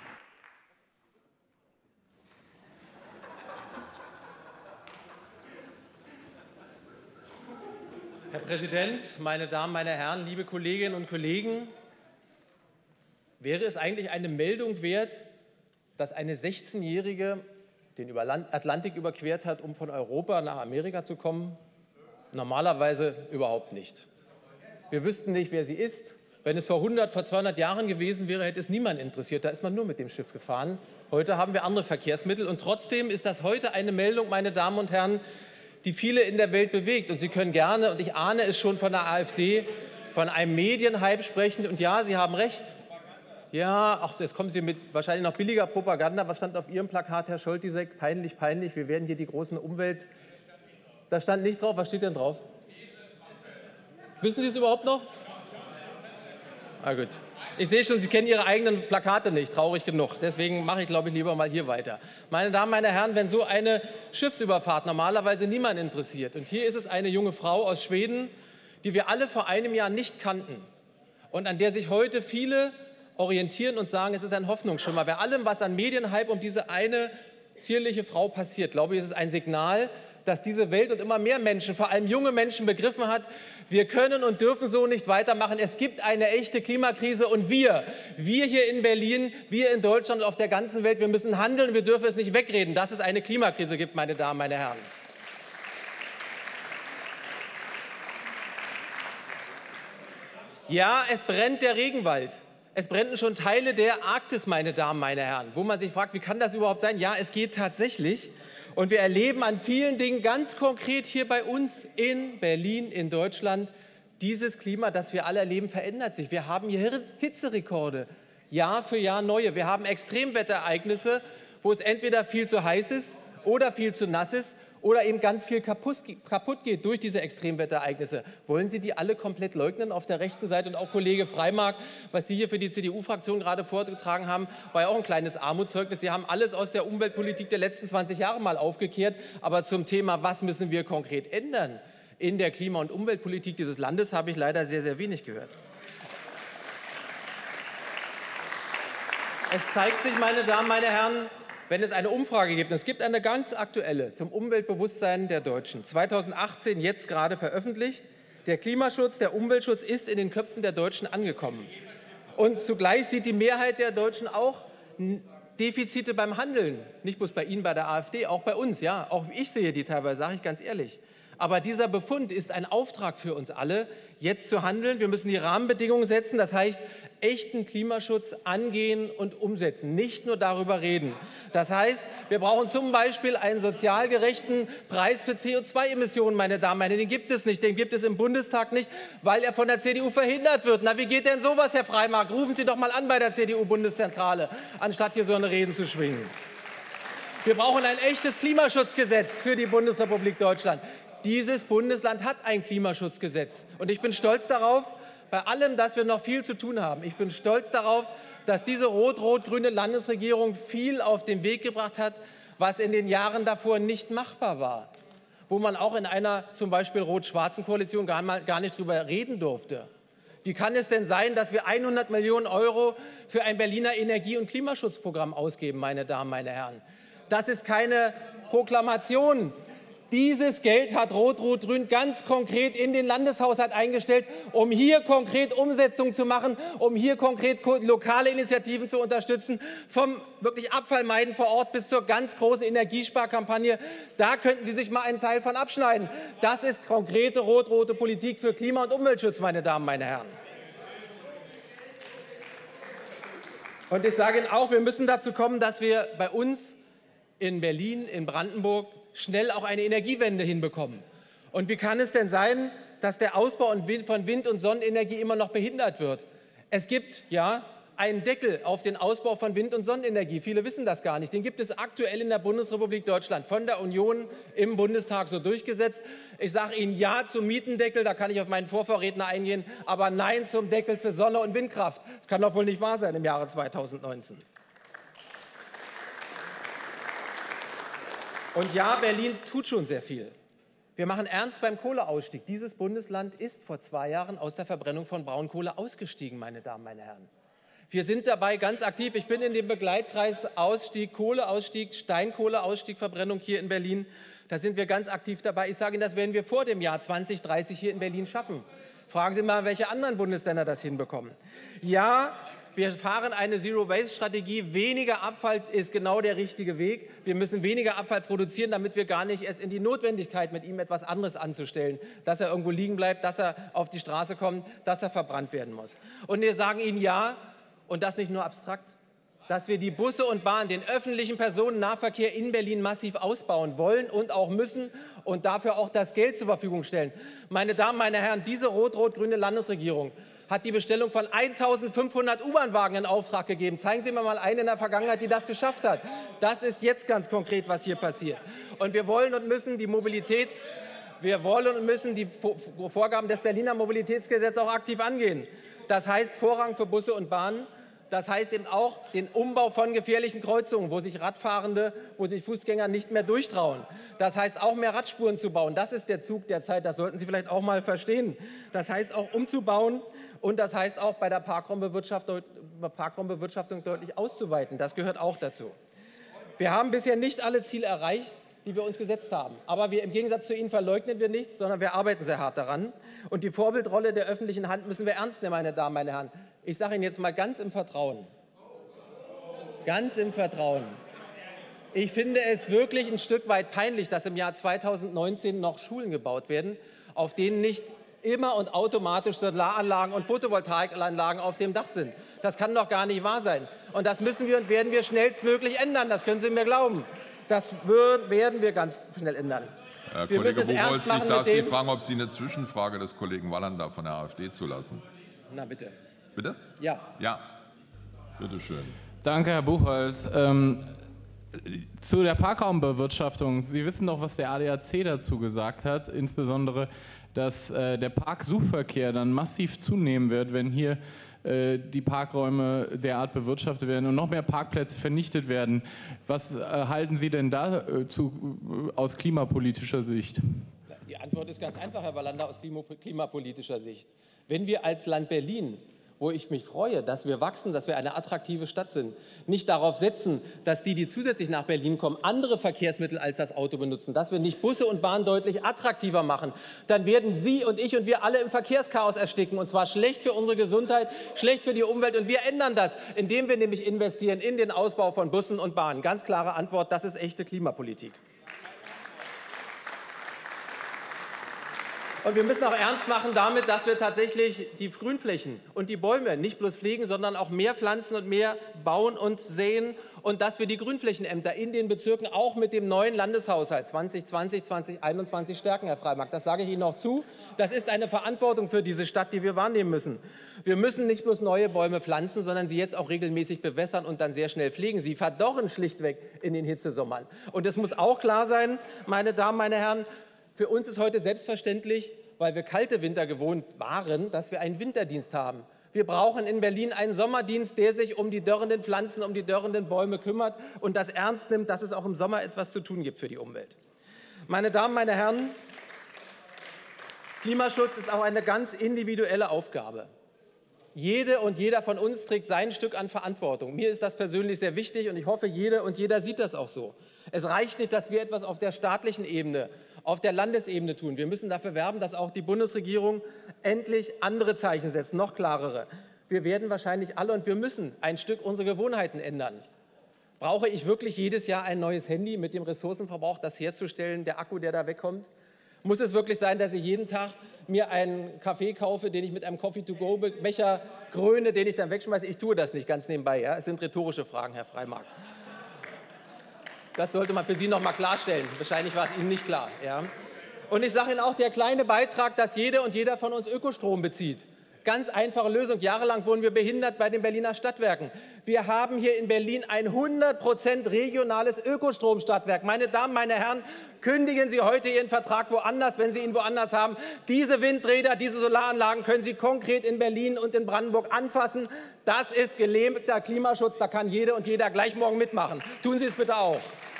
Herr Präsident, meine Damen, meine Herren, liebe Kolleginnen und Kollegen! Wäre es eigentlich eine Meldung wert, dass eine sechzehnjährige den Atlantik überquert hat, um von Europa nach Amerika zu kommen? Normalerweise überhaupt nicht. Wir wüssten nicht, wer sie ist. Wenn es vor hundert, vor zweihundert Jahren gewesen wäre, hätte es niemanden interessiert. Da ist man nur mit dem Schiff gefahren. Heute haben wir andere Verkehrsmittel. Und trotzdem ist das heute eine Meldung, meine Damen und Herren, die viele in der Welt bewegt. Und Sie können gerne, und ich ahne es schon von der AfD, von einem Medienhype sprechen. Und ja, Sie haben recht. Ja, ach, jetzt kommen Sie mit wahrscheinlich noch billiger Propaganda. Was stand auf Ihrem Plakat, Herr Scholtisek? Peinlich, peinlich, wir werden hier die großen Umwelt... Da stand nicht drauf. Was steht denn drauf? Wissen Sie es überhaupt noch? Na gut. Ich sehe schon, Sie kennen Ihre eigenen Plakate nicht, traurig genug. Deswegen mache ich, glaube ich, lieber mal hier weiter. Meine Damen, meine Herren, wenn so eine Schiffsüberfahrt normalerweise niemand interessiert, und hier ist es eine junge Frau aus Schweden, die wir alle vor einem Jahr nicht kannten und an der sich heute viele orientieren und sagen, es ist ein Hoffnungsschimmer. Bei allem, was an Medienhype um diese eine zierliche Frau passiert, glaube ich, ist es ein Signal, dass diese Welt und immer mehr Menschen, vor allem junge Menschen, begriffen hat, wir können und dürfen so nicht weitermachen. Es gibt eine echte Klimakrise und wir, wir hier in Berlin, wir in Deutschland und auf der ganzen Welt, wir müssen handeln, wir dürfen es nicht wegreden, dass es eine Klimakrise gibt, meine Damen, meine Herren. Ja, es brennt der Regenwald. Es brennen schon Teile der Arktis, meine Damen, meine Herren, wo man sich fragt, wie kann das überhaupt sein? Ja, es geht tatsächlich. Und wir erleben an vielen Dingen ganz konkret hier bei uns in Berlin, in Deutschland, dieses Klima, das wir alle erleben, verändert sich. Wir haben hier Hitzerekorde, Jahr für Jahr neue. Wir haben Extremwetterereignisse, wo es entweder viel zu heiß ist oder viel zu nass ist oder eben ganz viel kaputt geht durch diese Extremwetterereignisse. Wollen Sie die alle komplett leugnen auf der rechten Seite? Und auch Kollege Freimark, was Sie hier für die C D U-Fraktion gerade vorgetragen haben, war ja auch ein kleines Armutszeugnis. Sie haben alles aus der Umweltpolitik der letzten zwanzig Jahre mal aufgekehrt. Aber zum Thema, was müssen wir konkret ändern in der Klima- und Umweltpolitik dieses Landes, habe ich leider sehr, sehr wenig gehört. Es zeigt sich, meine Damen, meine Herren, wenn es eine Umfrage gibt, und es gibt eine ganz aktuelle zum Umweltbewusstsein der Deutschen, zweitausendachtzehn jetzt gerade veröffentlicht, der Klimaschutz, der Umweltschutz ist in den Köpfen der Deutschen angekommen. Und zugleich sieht die Mehrheit der Deutschen auch Defizite beim Handeln, nicht bloß bei Ihnen, bei der AfD, auch bei uns, ja, auch ich sehe die teilweise, sage ich ganz ehrlich. Aber dieser Befund ist ein Auftrag für uns alle, jetzt zu handeln. Wir müssen die Rahmenbedingungen setzen, das heißt, echten Klimaschutz angehen und umsetzen, nicht nur darüber reden. Das heißt, wir brauchen zum Beispiel einen sozial gerechten Preis für C O zwei Emissionen, meine Damen und Herren. Den gibt es nicht, den gibt es im Bundestag nicht, weil er von der C D U verhindert wird. Na, wie geht denn sowas, Herr Freimark? Rufen Sie doch mal an bei der C D U-Bundeszentrale, anstatt hier so eine Rede zu schwingen. Wir brauchen ein echtes Klimaschutzgesetz für die Bundesrepublik Deutschland. Dieses Bundesland hat ein Klimaschutzgesetz. Und ich bin stolz darauf, bei allem, dass wir noch viel zu tun haben, ich bin stolz darauf, dass diese rot-rot-grüne Landesregierung viel auf den Weg gebracht hat, was in den Jahren davor nicht machbar war. Wo man auch in einer zum Beispiel rot-schwarzen Koalition gar, mal, gar nicht drüber reden durfte. Wie kann es denn sein, dass wir hundert Millionen Euro für ein Berliner Energie- und Klimaschutzprogramm ausgeben, meine Damen, meine Herren? Das ist keine Proklamation. Dieses Geld hat Rot-Rot-Grün ganz konkret in den Landeshaushalt eingestellt, um hier konkret Umsetzung zu machen, um hier konkret lokale Initiativen zu unterstützen, vom wirklich Abfallmeiden vor Ort bis zur ganz großen Energiesparkampagne. Da könnten Sie sich mal einen Teil von abschneiden. Das ist konkrete rot-rote Politik für Klima- und Umweltschutz, meine Damen, meine Herren. Und ich sage Ihnen auch, wir müssen dazu kommen, dass wir bei uns in Berlin, in Brandenburg, schnell auch eine Energiewende hinbekommen. Und wie kann es denn sein, dass der Ausbau von Wind- und Sonnenenergie immer noch behindert wird? Es gibt ja einen Deckel auf den Ausbau von Wind- und Sonnenenergie. Viele wissen das gar nicht. Den gibt es aktuell in der Bundesrepublik Deutschland von der Union im Bundestag so durchgesetzt. Ich sage Ihnen Ja zum Mietendeckel, da kann ich auf meinen Vorvorredner eingehen, aber Nein zum Deckel für Sonne- und Windkraft. Das kann doch wohl nicht wahr sein im Jahre zweitausendneunzehn. Und ja, Berlin tut schon sehr viel. Wir machen ernst beim Kohleausstieg. Dieses Bundesland ist vor zwei Jahren aus der Verbrennung von Braunkohle ausgestiegen, meine Damen, meine Herren. Wir sind dabei ganz aktiv. Ich bin in dem Begleitkreis Ausstieg, Kohleausstieg, Steinkohleausstieg, Verbrennung hier in Berlin. Da sind wir ganz aktiv dabei. Ich sage Ihnen, das werden wir vor dem Jahr zwanzig dreißig hier in Berlin schaffen. Fragen Sie mal, welche anderen Bundesländer das hinbekommen. Ja, wir fahren eine Zero-Waste-Strategie. Weniger Abfall ist genau der richtige Weg. Wir müssen weniger Abfall produzieren, damit wir gar nicht erst in die Notwendigkeit, mit ihm etwas anderes anzustellen, dass er irgendwo liegen bleibt, dass er auf die Straße kommt, dass er verbrannt werden muss. Und wir sagen Ihnen Ja, und das nicht nur abstrakt, dass wir die Busse und Bahnen, den öffentlichen Personennahverkehr in Berlin massiv ausbauen wollen und auch müssen und dafür auch das Geld zur Verfügung stellen. Meine Damen, meine Herren, diese rot-rot-grüne Landesregierung hat die Bestellung von eintausendfünfhundert U-Bahn-Wagen in Auftrag gegeben. Zeigen Sie mir mal eine in der Vergangenheit, die das geschafft hat. Das ist jetzt ganz konkret, was hier passiert. Und wir wollen und müssen die Mobilitäts, wir wollen und müssen die Vorgaben des Berliner Mobilitätsgesetzes auch aktiv angehen. Das heißt Vorrang für Busse und Bahnen. Das heißt eben auch den Umbau von gefährlichen Kreuzungen, wo sich Radfahrende, wo sich Fußgänger nicht mehr durchtrauen. Das heißt auch mehr Radspuren zu bauen. Das ist der Zug der Zeit, das sollten Sie vielleicht auch mal verstehen. Das heißt auch umzubauen und das heißt auch bei der Parkraumbewirtschaftung, Parkraumbewirtschaftung deutlich auszuweiten. Das gehört auch dazu. Wir haben bisher nicht alle Ziele erreicht, die wir uns gesetzt haben. Aber wir, im Gegensatz zu Ihnen verleugnen wir nichts, sondern wir arbeiten sehr hart daran. Und die Vorbildrolle der öffentlichen Hand müssen wir ernst nehmen, meine Damen, meine Herren. Ich sage Ihnen jetzt mal ganz im Vertrauen, ganz im Vertrauen. Ich finde es wirklich ein Stück weit peinlich, dass im Jahr zweitausendneunzehn noch Schulen gebaut werden, auf denen nicht immer und automatisch Solaranlagen und Photovoltaikanlagen auf dem Dach sind. Das kann doch gar nicht wahr sein. Und das müssen wir und werden wir schnellstmöglich ändern. Das können Sie mir glauben. Das werden wir ganz schnell ändern. Herr wir Kollege müssen es ernst Buchholz, machen ich darf mit Sie dem fragen, ob Sie eine Zwischenfrage des Kollegen Wallander von der AfD zulassen. Na bitte. Bitte? Ja. Ja. Bitte schön. Danke, Herr Buchholz. Ähm, zu der Parkraumbewirtschaftung. Sie wissen doch, was der A D A C dazu gesagt hat, insbesondere, dass äh, der Parksuchverkehr dann massiv zunehmen wird, wenn hier äh, die Parkräume derart bewirtschaftet werden und noch mehr Parkplätze vernichtet werden. Was äh, halten Sie denn dazu äh, aus klimapolitischer Sicht? Die Antwort ist ganz einfach, Herr Wallander, aus klimapolitischer Sicht. Wenn wir als Land Berlin, wo ich mich freue, dass wir wachsen, dass wir eine attraktive Stadt sind, nicht darauf setzen, dass die, die zusätzlich nach Berlin kommen, andere Verkehrsmittel als das Auto benutzen, dass wir nicht Busse und Bahn deutlich attraktiver machen, dann werden Sie und ich und wir alle im Verkehrschaos ersticken. Und zwar schlecht für unsere Gesundheit, schlecht für die Umwelt. Und wir ändern das, indem wir nämlich investieren in den Ausbau von Bussen und Bahnen. Ganz klare Antwort, das ist echte Klimapolitik. Und wir müssen auch ernst machen damit, dass wir tatsächlich die Grünflächen und die Bäume nicht bloß pflegen, sondern auch mehr pflanzen und mehr bauen und säen. Und dass wir die Grünflächenämter in den Bezirken auch mit dem neuen Landeshaushalt zwanzig zwanzig, zwanzig einundzwanzig stärken, Herr Freimark. Das sage ich Ihnen noch zu. Das ist eine Verantwortung für diese Stadt, die wir wahrnehmen müssen. Wir müssen nicht bloß neue Bäume pflanzen, sondern sie jetzt auch regelmäßig bewässern und dann sehr schnell pflegen. Sie verdorren schlichtweg in den Hitzesommern. Und es muss auch klar sein, meine Damen, meine Herren, für uns ist heute selbstverständlich, weil wir kalte Winter gewohnt waren, dass wir einen Winterdienst haben. Wir brauchen in Berlin einen Sommerdienst, der sich um die dörrenden Pflanzen, um die dörrenden Bäume kümmert und das ernst nimmt, dass es auch im Sommer etwas zu tun gibt für die Umwelt. Meine Damen, meine Herren, Klimaschutz ist auch eine ganz individuelle Aufgabe. Jede und jeder von uns trägt sein Stück an Verantwortung. Mir ist das persönlich sehr wichtig und ich hoffe, jede und jeder sieht das auch so. Es reicht nicht, dass wir etwas auf der staatlichen Ebene, auf der Landesebene tun. Wir müssen dafür werben, dass auch die Bundesregierung endlich andere Zeichen setzt, noch klarere. Wir werden wahrscheinlich alle und wir müssen ein Stück unsere Gewohnheiten ändern. Brauche ich wirklich jedes Jahr ein neues Handy mit dem Ressourcenverbrauch, das herzustellen, der Akku, der da wegkommt? Muss es wirklich sein, dass ich jeden Tag mir einen Kaffee kaufe, den ich mit einem Coffee-to-go-Becher kröne, den ich dann wegschmeiße? Ich tue das nicht ganz nebenbei. Ja? Es sind rhetorische Fragen, Herr Freimark. Das sollte man für Sie noch mal klarstellen. Wahrscheinlich war es Ihnen nicht klar. Ja? Und ich sage Ihnen auch, der kleine Beitrag, dass jede und jeder von uns Ökostrom bezieht. Ganz einfache Lösung. Jahrelang wurden wir behindert bei den Berliner Stadtwerken. Wir haben hier in Berlin ein hundert Prozent regionales Ökostromstadtwerk. Meine Damen, meine Herren, kündigen Sie heute Ihren Vertrag woanders, wenn Sie ihn woanders haben. Diese Windräder, diese Solaranlagen können Sie konkret in Berlin und in Brandenburg anfassen. Das ist gelebter Klimaschutz. Da kann jede und jeder gleich morgen mitmachen. Tun Sie es bitte auch.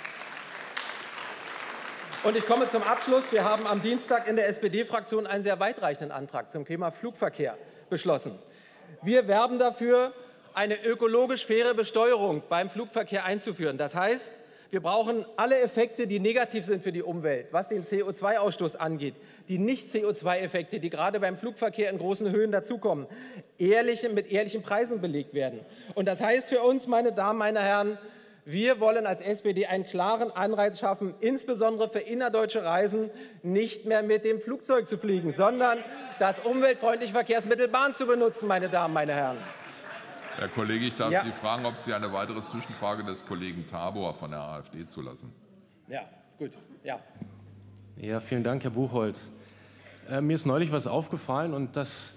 Und ich komme zum Abschluss. Wir haben am Dienstag in der S P D-Fraktion einen sehr weitreichenden Antrag zum Thema Flugverkehr beschlossen. Wir werben dafür, eine ökologisch faire Besteuerung beim Flugverkehr einzuführen. Das heißt, wir brauchen alle Effekte, die negativ sind für die Umwelt, was den C O zwei Ausstoß angeht, die Nicht-C O zwei Effekte, die gerade beim Flugverkehr in großen Höhen dazukommen, ehrliche, mit ehrlichen Preisen belegt werden. Und das heißt für uns, meine Damen, meine Herren, wir wollen als S P D einen klaren Anreiz schaffen, insbesondere für innerdeutsche Reisen nicht mehr mit dem Flugzeug zu fliegen, sondern das umweltfreundliche Verkehrsmittel Bahn zu benutzen, meine Damen, meine Herren. Herr Kollege, ich darf Ja. Sie fragen, ob Sie eine weitere Zwischenfrage des Kollegen Tabor von der AfD zulassen. Ja, gut. Ja. Ja, vielen Dank, Herr Buchholz. Äh, mir ist neulich was aufgefallen und das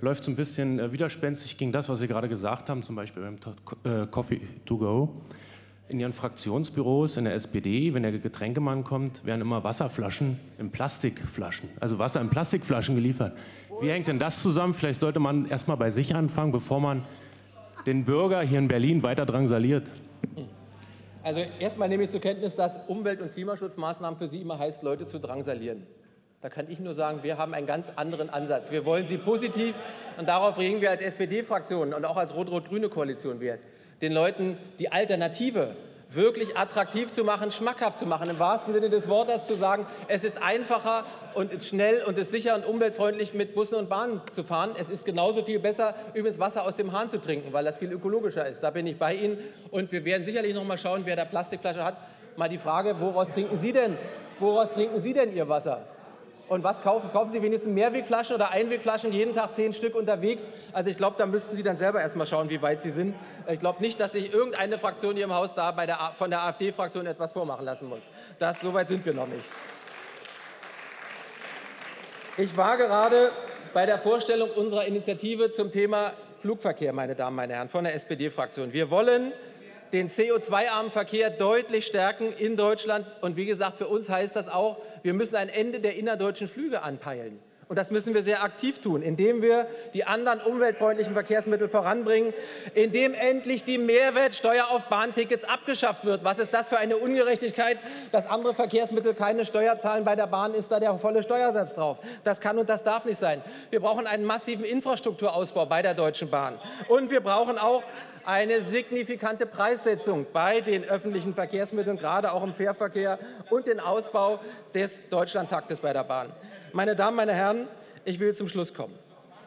läuft so ein bisschen äh, widerspenstig gegen das, was Sie gerade gesagt haben, zum Beispiel beim äh, Coffee to go. In Ihren Fraktionsbüros in der S P D, wenn der Getränkemann kommt, werden immer Wasserflaschen in Plastikflaschen, also Wasser in Plastikflaschen geliefert. Wie hängt denn das zusammen? Vielleicht sollte man erst mal bei sich anfangen, bevor man den Bürger hier in Berlin weiter drangsaliert. Also erstmal nehme ich zur Kenntnis, dass Umwelt- und Klimaschutzmaßnahmen für Sie immer heißt, Leute zu drangsalieren. Da kann ich nur sagen, wir haben einen ganz anderen Ansatz. Wir wollen Sie positiv, und darauf regen wir als S P D-Fraktion und auch als rot-rot-grüne Koalition Wert, den Leuten die Alternative wirklich attraktiv zu machen, schmackhaft zu machen, im wahrsten Sinne des Wortes zu sagen, es ist einfacher und ist schnell und ist sicher und umweltfreundlich mit Bussen und Bahnen zu fahren. Es ist genauso viel besser, übrigens Wasser aus dem Hahn zu trinken, weil das viel ökologischer ist. Da bin ich bei Ihnen. Und wir werden sicherlich noch mal schauen, wer da Plastikflasche hat. Mal die Frage, woraus trinken Sie denn? Woraus trinken Sie denn Ihr Wasser? Und was kaufen? Kaufen Sie wenigstens Mehrwegflaschen oder Einwegflaschen, jeden Tag zehn Stück unterwegs? Also ich glaube, da müssten Sie dann selber erst mal schauen, wie weit Sie sind. Ich glaube nicht, dass sich irgendeine Fraktion hier im Haus da bei der, von der AfD-Fraktion etwas vormachen lassen muss. Das, so weit sind wir noch nicht. Ich war gerade bei der Vorstellung unserer Initiative zum Thema Flugverkehr, meine Damen, meine Herren, von der S P D-Fraktion. Wir wollen den C O zwei armen Verkehr deutlich stärken in Deutschland. Und wie gesagt, für uns heißt das auch, wir müssen ein Ende der innerdeutschen Flüge anpeilen. Und das müssen wir sehr aktiv tun, indem wir die anderen umweltfreundlichen Verkehrsmittel voranbringen, indem endlich die Mehrwertsteuer auf Bahntickets abgeschafft wird. Was ist das für eine Ungerechtigkeit, dass andere Verkehrsmittel keine Steuer zahlen? Bei der Bahn ist da der volle Steuersatz drauf. Das kann und das darf nicht sein. Wir brauchen einen massiven Infrastrukturausbau bei der Deutschen Bahn. Und wir brauchen auch eine signifikante Preissetzung bei den öffentlichen Verkehrsmitteln, gerade auch im Fährverkehr, und den Ausbau des Deutschlandtaktes bei der Bahn. Meine Damen, meine Herren, ich will zum Schluss kommen.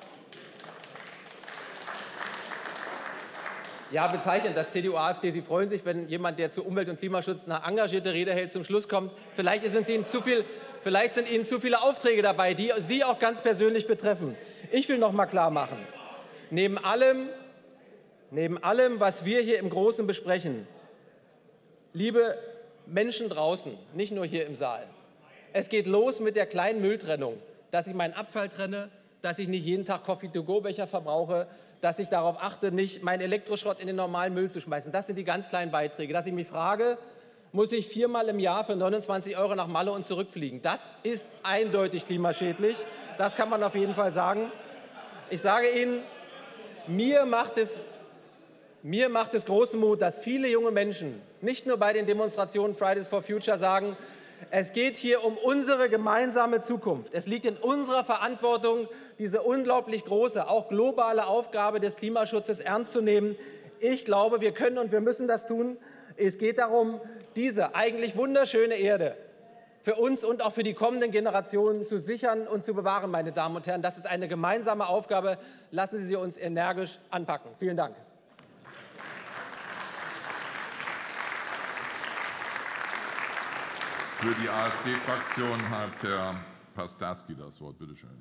Ja, bezeichnend, dass C D U, AfD, Sie freuen sich, wenn jemand, der zu Umwelt- und Klimaschutz eine engagierte Rede hält, zum Schluss kommt. Vielleicht sind Ihnen zu viel, vielleicht sind Ihnen zu viele Aufträge dabei, die Sie auch ganz persönlich betreffen. Ich will noch mal klar machen, neben allem, neben allem, was wir hier im Großen besprechen, liebe Menschen draußen, nicht nur hier im Saal, es geht los mit der kleinen Mülltrennung, dass ich meinen Abfall trenne, dass ich nicht jeden Tag Coffee-to-go-Becher verbrauche, dass ich darauf achte, nicht meinen Elektroschrott in den normalen Müll zu schmeißen. Das sind die ganz kleinen Beiträge. Dass ich mich frage, muss ich viermal im Jahr für neunundzwanzig Euro nach Malle und zurückfliegen? Das ist eindeutig klimaschädlich. Das kann man auf jeden Fall sagen. Ich sage Ihnen, mir macht es, mir macht es großen Mut, dass viele junge Menschen, nicht nur bei den Demonstrationen Fridays for Future, sagen, es geht hier um unsere gemeinsame Zukunft. Es liegt in unserer Verantwortung, diese unglaublich große, auch globale Aufgabe des Klimaschutzes ernst zu nehmen. Ich glaube, wir können und wir müssen das tun. Es geht darum, diese eigentlich wunderschöne Erde für uns und auch für die kommenden Generationen zu sichern und zu bewahren, meine Damen und Herren. Das ist eine gemeinsame Aufgabe. Lassen Sie sie uns energisch anpacken. Vielen Dank. Für die AfD-Fraktion hat Herr Pastarski das Wort. Bitte schön.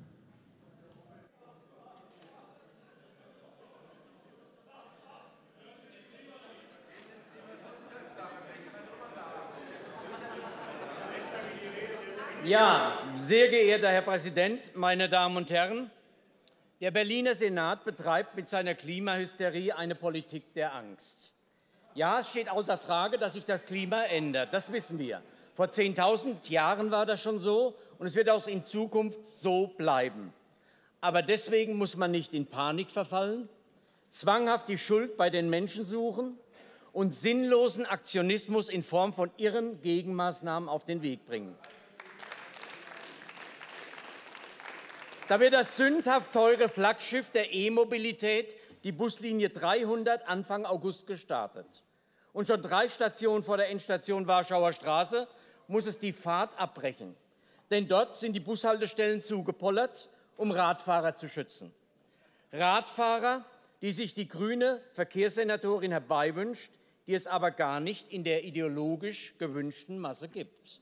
Ja, sehr geehrter Herr Präsident, meine Damen und Herren! Der Berliner Senat betreibt mit seiner Klimahysterie eine Politik der Angst. Ja, es steht außer Frage, dass sich das Klima ändert. Das wissen wir. Vor zehntausend Jahren war das schon so, und es wird auch in Zukunft so bleiben. Aber deswegen muss man nicht in Panik verfallen, zwanghaft die Schuld bei den Menschen suchen und sinnlosen Aktionismus in Form von irren Gegenmaßnahmen auf den Weg bringen. Da wird das sündhaft teure Flaggschiff der E-Mobilität, die Buslinie dreihundert, Anfang August gestartet. Und schon drei Stationen vor der Endstation Warschauer Straße muss es die Fahrt abbrechen. Denn dort sind die Bushaltestellen zugepollert, um Radfahrer zu schützen. Radfahrer, die sich die grüne Verkehrssenatorin herbeiwünscht, die es aber gar nicht in der ideologisch gewünschten Masse gibt.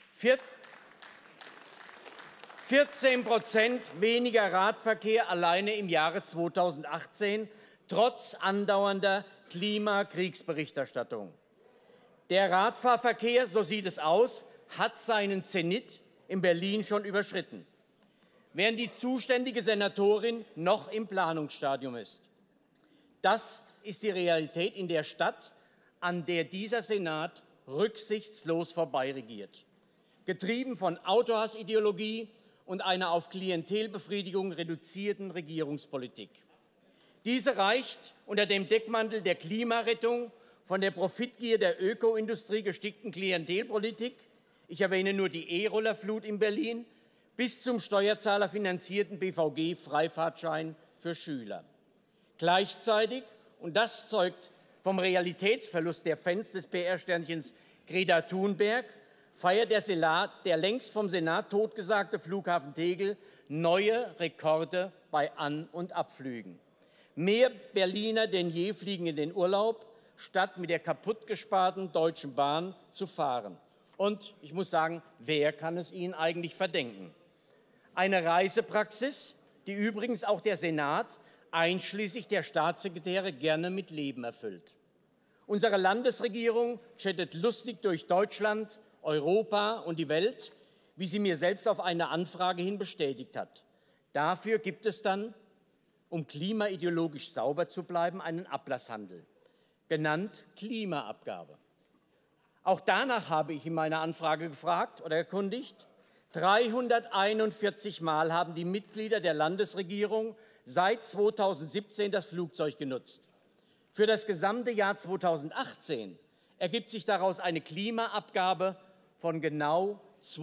vierzehn Prozent weniger Radverkehr alleine im Jahre zweitausendachtzehn, trotz andauernder Klimakriegsberichterstattung. Der Radfahrverkehr, so sieht es aus, hat seinen Zenit in Berlin schon überschritten. während die zuständige Senatorin noch im Planungsstadium ist. Das ist die Realität in der Stadt, an der dieser Senat rücksichtslos vorbeiregiert. Getrieben von Autohassideologie und einer auf Klientelbefriedigung reduzierten Regierungspolitik. Diese reicht unter dem Deckmantel der Klimarettung von der Profitgier der Ökoindustrie gestickten Klientelpolitik, ich erwähne nur die E-Rollerflut in Berlin, bis zum steuerzahlerfinanzierten B V G-Freifahrtschein für Schüler. Gleichzeitig, und das zeugt vom Realitätsverlust der Fans des P R-Sternchens Greta Thunberg, feiert der, Senat, der längst vom Senat totgesagte Flughafen Tegel neue Rekorde bei An- und Abflügen. Mehr Berliner denn je fliegen in den Urlaub, statt mit der kaputtgesparten Deutschen Bahn zu fahren. Und ich muss sagen, wer kann es ihnen eigentlich verdenken? Eine Reisepraxis, die übrigens auch der Senat einschließlich der Staatssekretäre gerne mit Leben erfüllt. Unsere Landesregierung chattet lustig durch Deutschland, Europa und die Welt, wie sie mir selbst auf eine Anfrage hin bestätigt hat. Dafür gibt es dann, um klimaideologisch sauber zu bleiben, einen Ablasshandel, genannt Klimaabgabe. Auch danach habe ich in meiner Anfrage gefragt oder erkundigt. dreihunderteinundvierzig Mal haben die Mitglieder der Landesregierung seit zweitausendsiebzehn das Flugzeug genutzt. Für das gesamte Jahr zweitausendachtzehn ergibt sich daraus eine Klimaabgabe von genau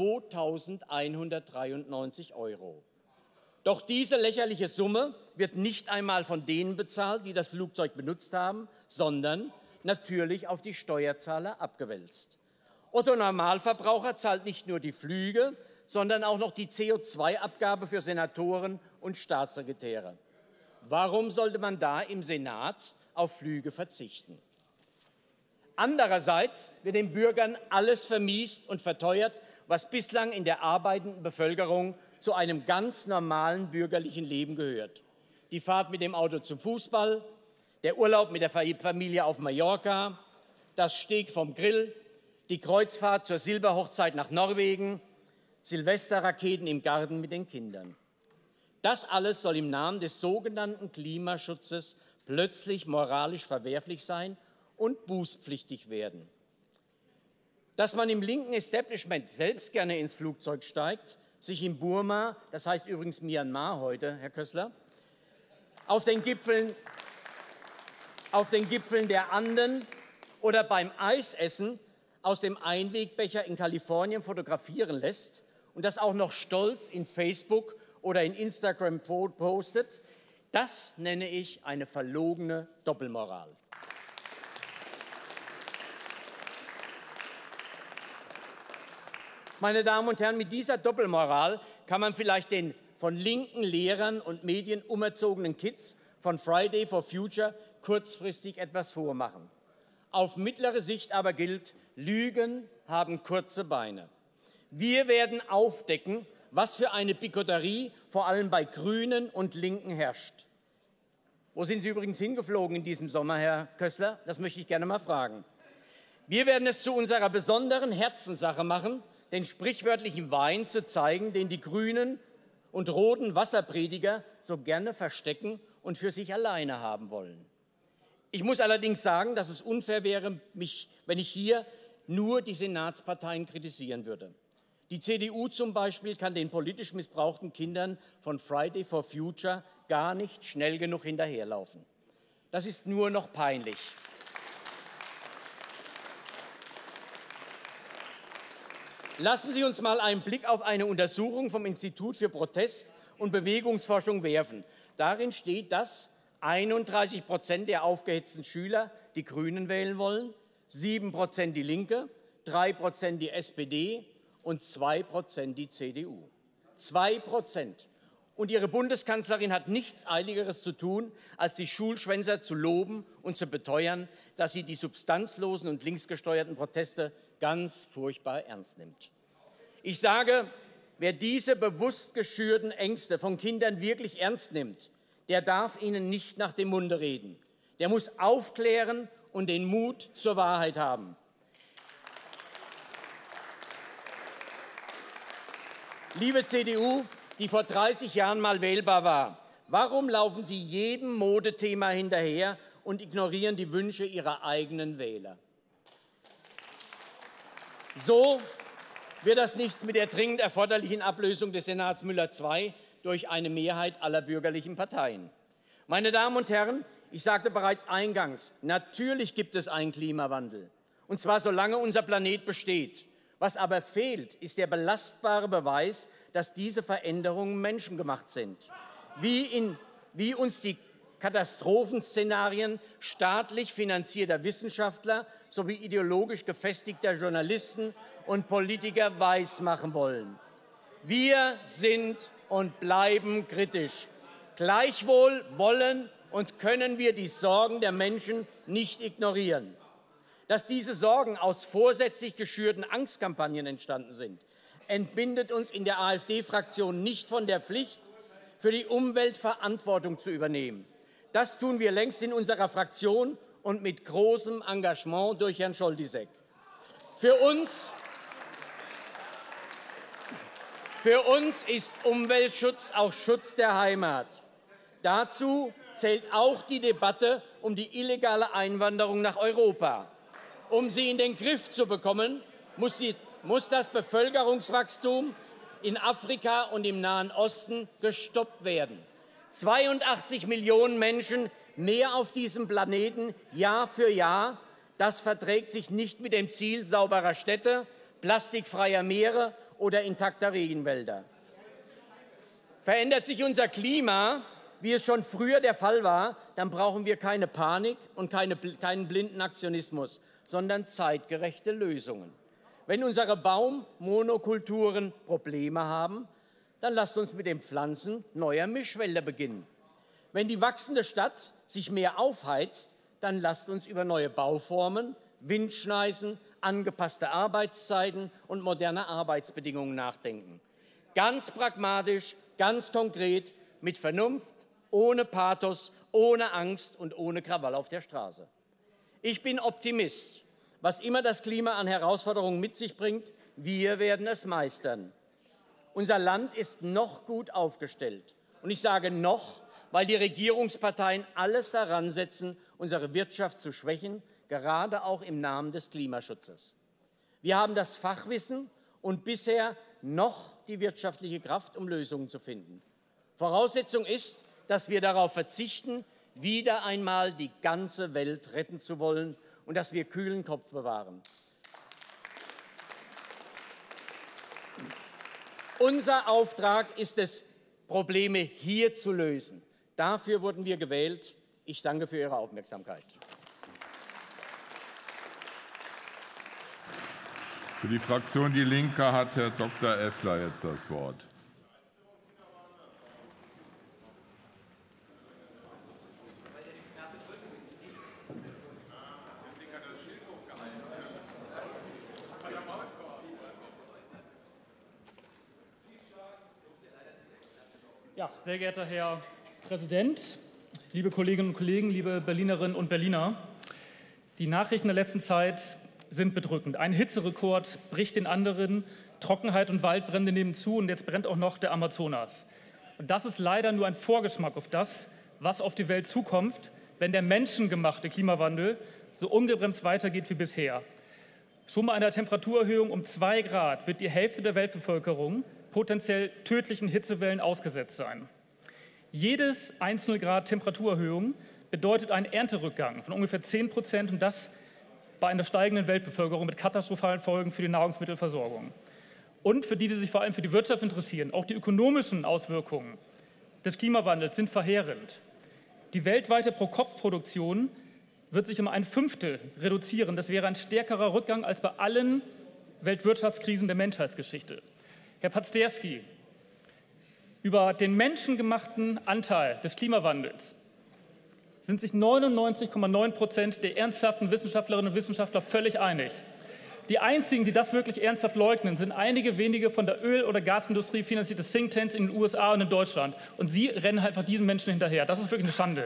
zweitausendeinhundertdreiundneunzig Euro. Doch diese lächerliche Summe wird nicht einmal von denen bezahlt, die das Flugzeug benutzt haben, sondern natürlich auf die Steuerzahler abgewälzt. Otto Normalverbraucher zahlt nicht nur die Flüge, sondern auch noch die C O zwei Abgabe für Senatoren und Staatssekretäre. Warum sollte man da im Senat auf Flüge verzichten? Andererseits wird den Bürgern alles vermiest und verteuert, was bislang in der arbeitenden Bevölkerung zu einem ganz normalen bürgerlichen Leben gehört. Die Fahrt mit dem Auto zum Fußball, der Urlaub mit der Familie auf Mallorca, das Steak vom Grill, die Kreuzfahrt zur Silberhochzeit nach Norwegen, Silvesterraketen im Garten mit den Kindern. Das alles soll im Namen des sogenannten Klimaschutzes plötzlich moralisch verwerflich sein und bußpflichtig werden. Dass man im linken Establishment selbst gerne ins Flugzeug steigt, sich in Burma, das heißt übrigens Myanmar heute, Herr Kössler, auf den Gipfeln, auf den Gipfeln der Anden oder beim Eisessen aus dem Einwegbecher in Kalifornien fotografieren lässt und das auch noch stolz in Facebook oder in Instagram postet, das nenne ich eine verlogene Doppelmoral. Meine Damen und Herren, mit dieser Doppelmoral kann man vielleicht den von linken Lehrern und Medien umerzogenen Kids von Friday for Future kurzfristig etwas vormachen. Auf mittlere Sicht aber gilt, Lügen haben kurze Beine. Wir werden aufdecken, was für eine Bigotterie vor allem bei Grünen und Linken herrscht. Wo sind Sie übrigens hingeflogen in diesem Sommer, Herr Kössler? Das möchte ich gerne mal fragen. Wir werden es zu unserer besonderen Herzenssache machen, den sprichwörtlichen Wein zu zeigen, den die Grünen und roten Wasserprediger so gerne verstecken und für sich alleine haben wollen. Ich muss allerdings sagen, dass es unfair wäre, mich, wenn ich hier nur die Senatsparteien kritisieren würde. Die C D U zum Beispiel kann den politisch missbrauchten Kindern von Friday for Future gar nicht schnell genug hinterherlaufen. Das ist nur noch peinlich. Lassen Sie uns mal einen Blick auf eine Untersuchung vom Institut für Protest- und Bewegungsforschung werfen. Darin steht, dass einunddreißig Prozent der aufgehetzten Schüler die Grünen wählen wollen, sieben Prozent die Linke, drei Prozent die S P D und zwei Prozent die C D U. zwei Prozent. Und Ihre Bundeskanzlerin hat nichts Eiligeres zu tun, als die Schulschwänzer zu loben und zu beteuern, dass sie die substanzlosen und linksgesteuerten Proteste ganz furchtbar ernst nimmt. Ich sage, wer diese bewusst geschürten Ängste von Kindern wirklich ernst nimmt, der darf ihnen nicht nach dem Munde reden. Der muss aufklären und den Mut zur Wahrheit haben. Liebe C D U, die vor dreißig Jahren mal wählbar war. Warum laufen Sie jedem Modethema hinterher und ignorieren die Wünsche Ihrer eigenen Wähler? So wird das nichts mit der dringend erforderlichen Ablösung des Senats Müller zwei durch eine Mehrheit aller bürgerlichen Parteien. Meine Damen und Herren, ich sagte bereits eingangs, natürlich gibt es einen Klimawandel, und zwar solange unser Planet besteht. Was aber fehlt, ist der belastbare Beweis, dass diese Veränderungen menschengemacht sind. Wie, in, wie uns die Katastrophenszenarien staatlich finanzierter Wissenschaftler sowie ideologisch gefestigter Journalisten und Politiker weismachen wollen. Wir sind und bleiben kritisch. Gleichwohl wollen und können wir die Sorgen der Menschen nicht ignorieren. Dass diese Sorgen aus vorsätzlich geschürten Angstkampagnen entstanden sind, entbindet uns in der AfD-Fraktion nicht von der Pflicht, für die Umwelt Verantwortung zu übernehmen. Das tun wir längst in unserer Fraktion und mit großem Engagement durch Herrn Scholtisek. Für uns, für uns ist Umweltschutz auch Schutz der Heimat. Dazu zählt auch die Debatte um die illegale Einwanderung nach Europa. Um sie in den Griff zu bekommen, muss, die, muss das Bevölkerungswachstum in Afrika und im Nahen Osten gestoppt werden. zweiundachtzig Millionen Menschen mehr auf diesem Planeten Jahr für Jahr, das verträgt sich nicht mit dem Ziel sauberer Städte, plastikfreier Meere oder intakter Regenwälder. Verändert sich unser Klima, wie es schon früher der Fall war, dann brauchen wir keine Panik und keine, keinen blinden Aktionismus, sondern zeitgerechte Lösungen. Wenn unsere Baummonokulturen Probleme haben, dann lasst uns mit dem Pflanzen neuer Mischwälder beginnen. Wenn die wachsende Stadt sich mehr aufheizt, dann lasst uns über neue Bauformen, Windschneisen, angepasste Arbeitszeiten und moderne Arbeitsbedingungen nachdenken. Ganz pragmatisch, ganz konkret, mit Vernunft, ohne Pathos, ohne Angst und ohne Krawall auf der Straße. Ich bin Optimist. Was immer das Klima an Herausforderungen mit sich bringt, wir werden es meistern. Unser Land ist noch gut aufgestellt. Und ich sage noch, weil die Regierungsparteien alles daran setzen, unsere Wirtschaft zu schwächen, gerade auch im Namen des Klimaschutzes. Wir haben das Fachwissen und bisher noch die wirtschaftliche Kraft, um Lösungen zu finden. Voraussetzung ist, dass wir darauf verzichten, wieder einmal die ganze Welt retten zu wollen und dass wir kühlen Kopf bewahren. Unser Auftrag ist es, Probleme hier zu lösen. Dafür wurden wir gewählt. Ich danke für Ihre Aufmerksamkeit. Für die Fraktion Die Linke hat Herr Doktor Effler jetzt das Wort. Ja, sehr geehrter Herr Präsident, liebe Kolleginnen und Kollegen, liebe Berlinerinnen und Berliner. Die Nachrichten der letzten Zeit sind bedrückend. Ein Hitzerekord bricht den anderen, Trockenheit und Waldbrände nehmen zu und jetzt brennt auch noch der Amazonas. Und das ist leider nur ein Vorgeschmack auf das, was auf die Welt zukommt, wenn der menschengemachte Klimawandel so ungebremst weitergeht wie bisher. Schon bei einer Temperaturerhöhung um zwei Grad wird die Hälfte der Weltbevölkerung potenziell tödlichen Hitzewellen ausgesetzt sein. Jedes einzelne Grad Temperaturerhöhung bedeutet einen Ernterückgang von ungefähr zehn Prozent und das bei einer steigenden Weltbevölkerung mit katastrophalen Folgen für die Nahrungsmittelversorgung. Und für die, die sich vor allem für die Wirtschaft interessieren, auch die ökonomischen Auswirkungen des Klimawandels sind verheerend. Die weltweite Pro-Kopf-Produktion wird sich um ein Fünftel reduzieren. Das wäre ein stärkerer Rückgang als bei allen Weltwirtschaftskrisen der Menschheitsgeschichte. Herr Pazderski, über den menschengemachten Anteil des Klimawandels sind sich neunundneunzig Komma neun Prozent der ernsthaften Wissenschaftlerinnen und Wissenschaftler völlig einig. Die einzigen, die das wirklich ernsthaft leugnen, sind einige wenige von der Öl- oder Gasindustrie finanzierte Thinktanks in den U S A und in Deutschland. Und Sie rennen einfach diesen Menschen hinterher. Das ist wirklich eine Schande.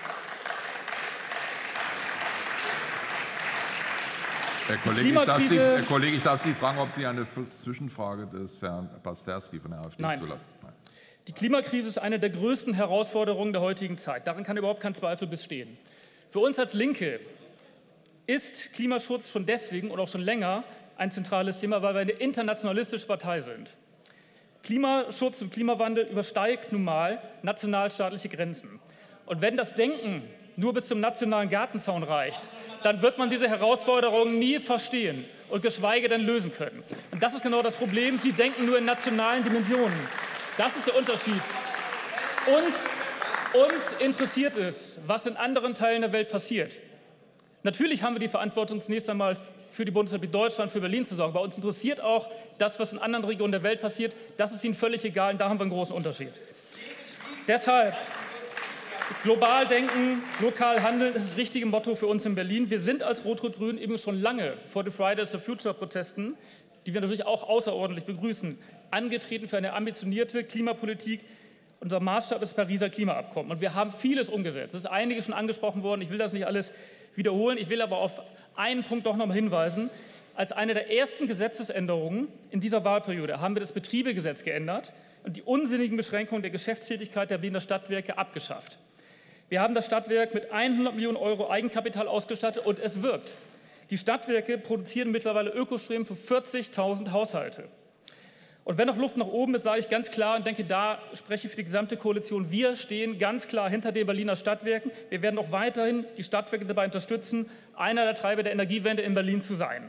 Herr Kollege, ich darf, Sie, Herr Kollege, ich darf Sie fragen, ob Sie eine Zwischenfrage des Herrn Pazderski von der AfD Nein. zulassen. Nein. Die Klimakrise ist eine der größten Herausforderungen der heutigen Zeit. Daran kann überhaupt kein Zweifel bestehen. Für uns als Linke ist Klimaschutz schon deswegen und auch schon länger ein zentrales Thema, weil wir eine internationalistische Partei sind. Klimaschutz und Klimawandel übersteigt nun mal nationalstaatliche Grenzen. Und wenn das Denken nur bis zum nationalen Gartenzaun reicht, dann wird man diese Herausforderungen nie verstehen und geschweige denn lösen können. Und das ist genau das Problem. Sie denken nur in nationalen Dimensionen. Das ist der Unterschied. Uns, uns interessiert es, was in anderen Teilen der Welt passiert. Natürlich haben wir die Verantwortung, zunächst einmal für die Bundesrepublik Deutschland, für Berlin zu sorgen. Aber uns interessiert auch das, was in anderen Regionen der Welt passiert. Das ist Ihnen völlig egal und da haben wir einen großen Unterschied. Deshalb global denken, lokal handeln ist das richtige Motto für uns in Berlin. Wir sind als Rot-Rot-Grün eben schon lange vor den Fridays for Future Protesten, die wir natürlich auch außerordentlich begrüßen, angetreten für eine ambitionierte Klimapolitik. Unser Maßstab ist das Pariser Klimaabkommen. Und wir haben vieles umgesetzt. Es ist einiges schon angesprochen worden. Ich will das nicht alles wiederholen. Ich will aber auf einen Punkt doch noch mal hinweisen. Als eine der ersten Gesetzesänderungen in dieser Wahlperiode haben wir das Betriebegesetz geändert und die unsinnigen Beschränkungen der Geschäftstätigkeit der Berliner Stadtwerke abgeschafft. Wir haben das Stadtwerk mit hundert Millionen Euro Eigenkapital ausgestattet und es wirkt. Die Stadtwerke produzieren mittlerweile Ökostrom für vierzigtausend Haushalte. Und wenn noch Luft nach oben ist, sage ich ganz klar und denke, da spreche ich für die gesamte Koalition, wir stehen ganz klar hinter den Berliner Stadtwerken. Wir werden auch weiterhin die Stadtwerke dabei unterstützen, einer der Treiber der Energiewende in Berlin zu sein.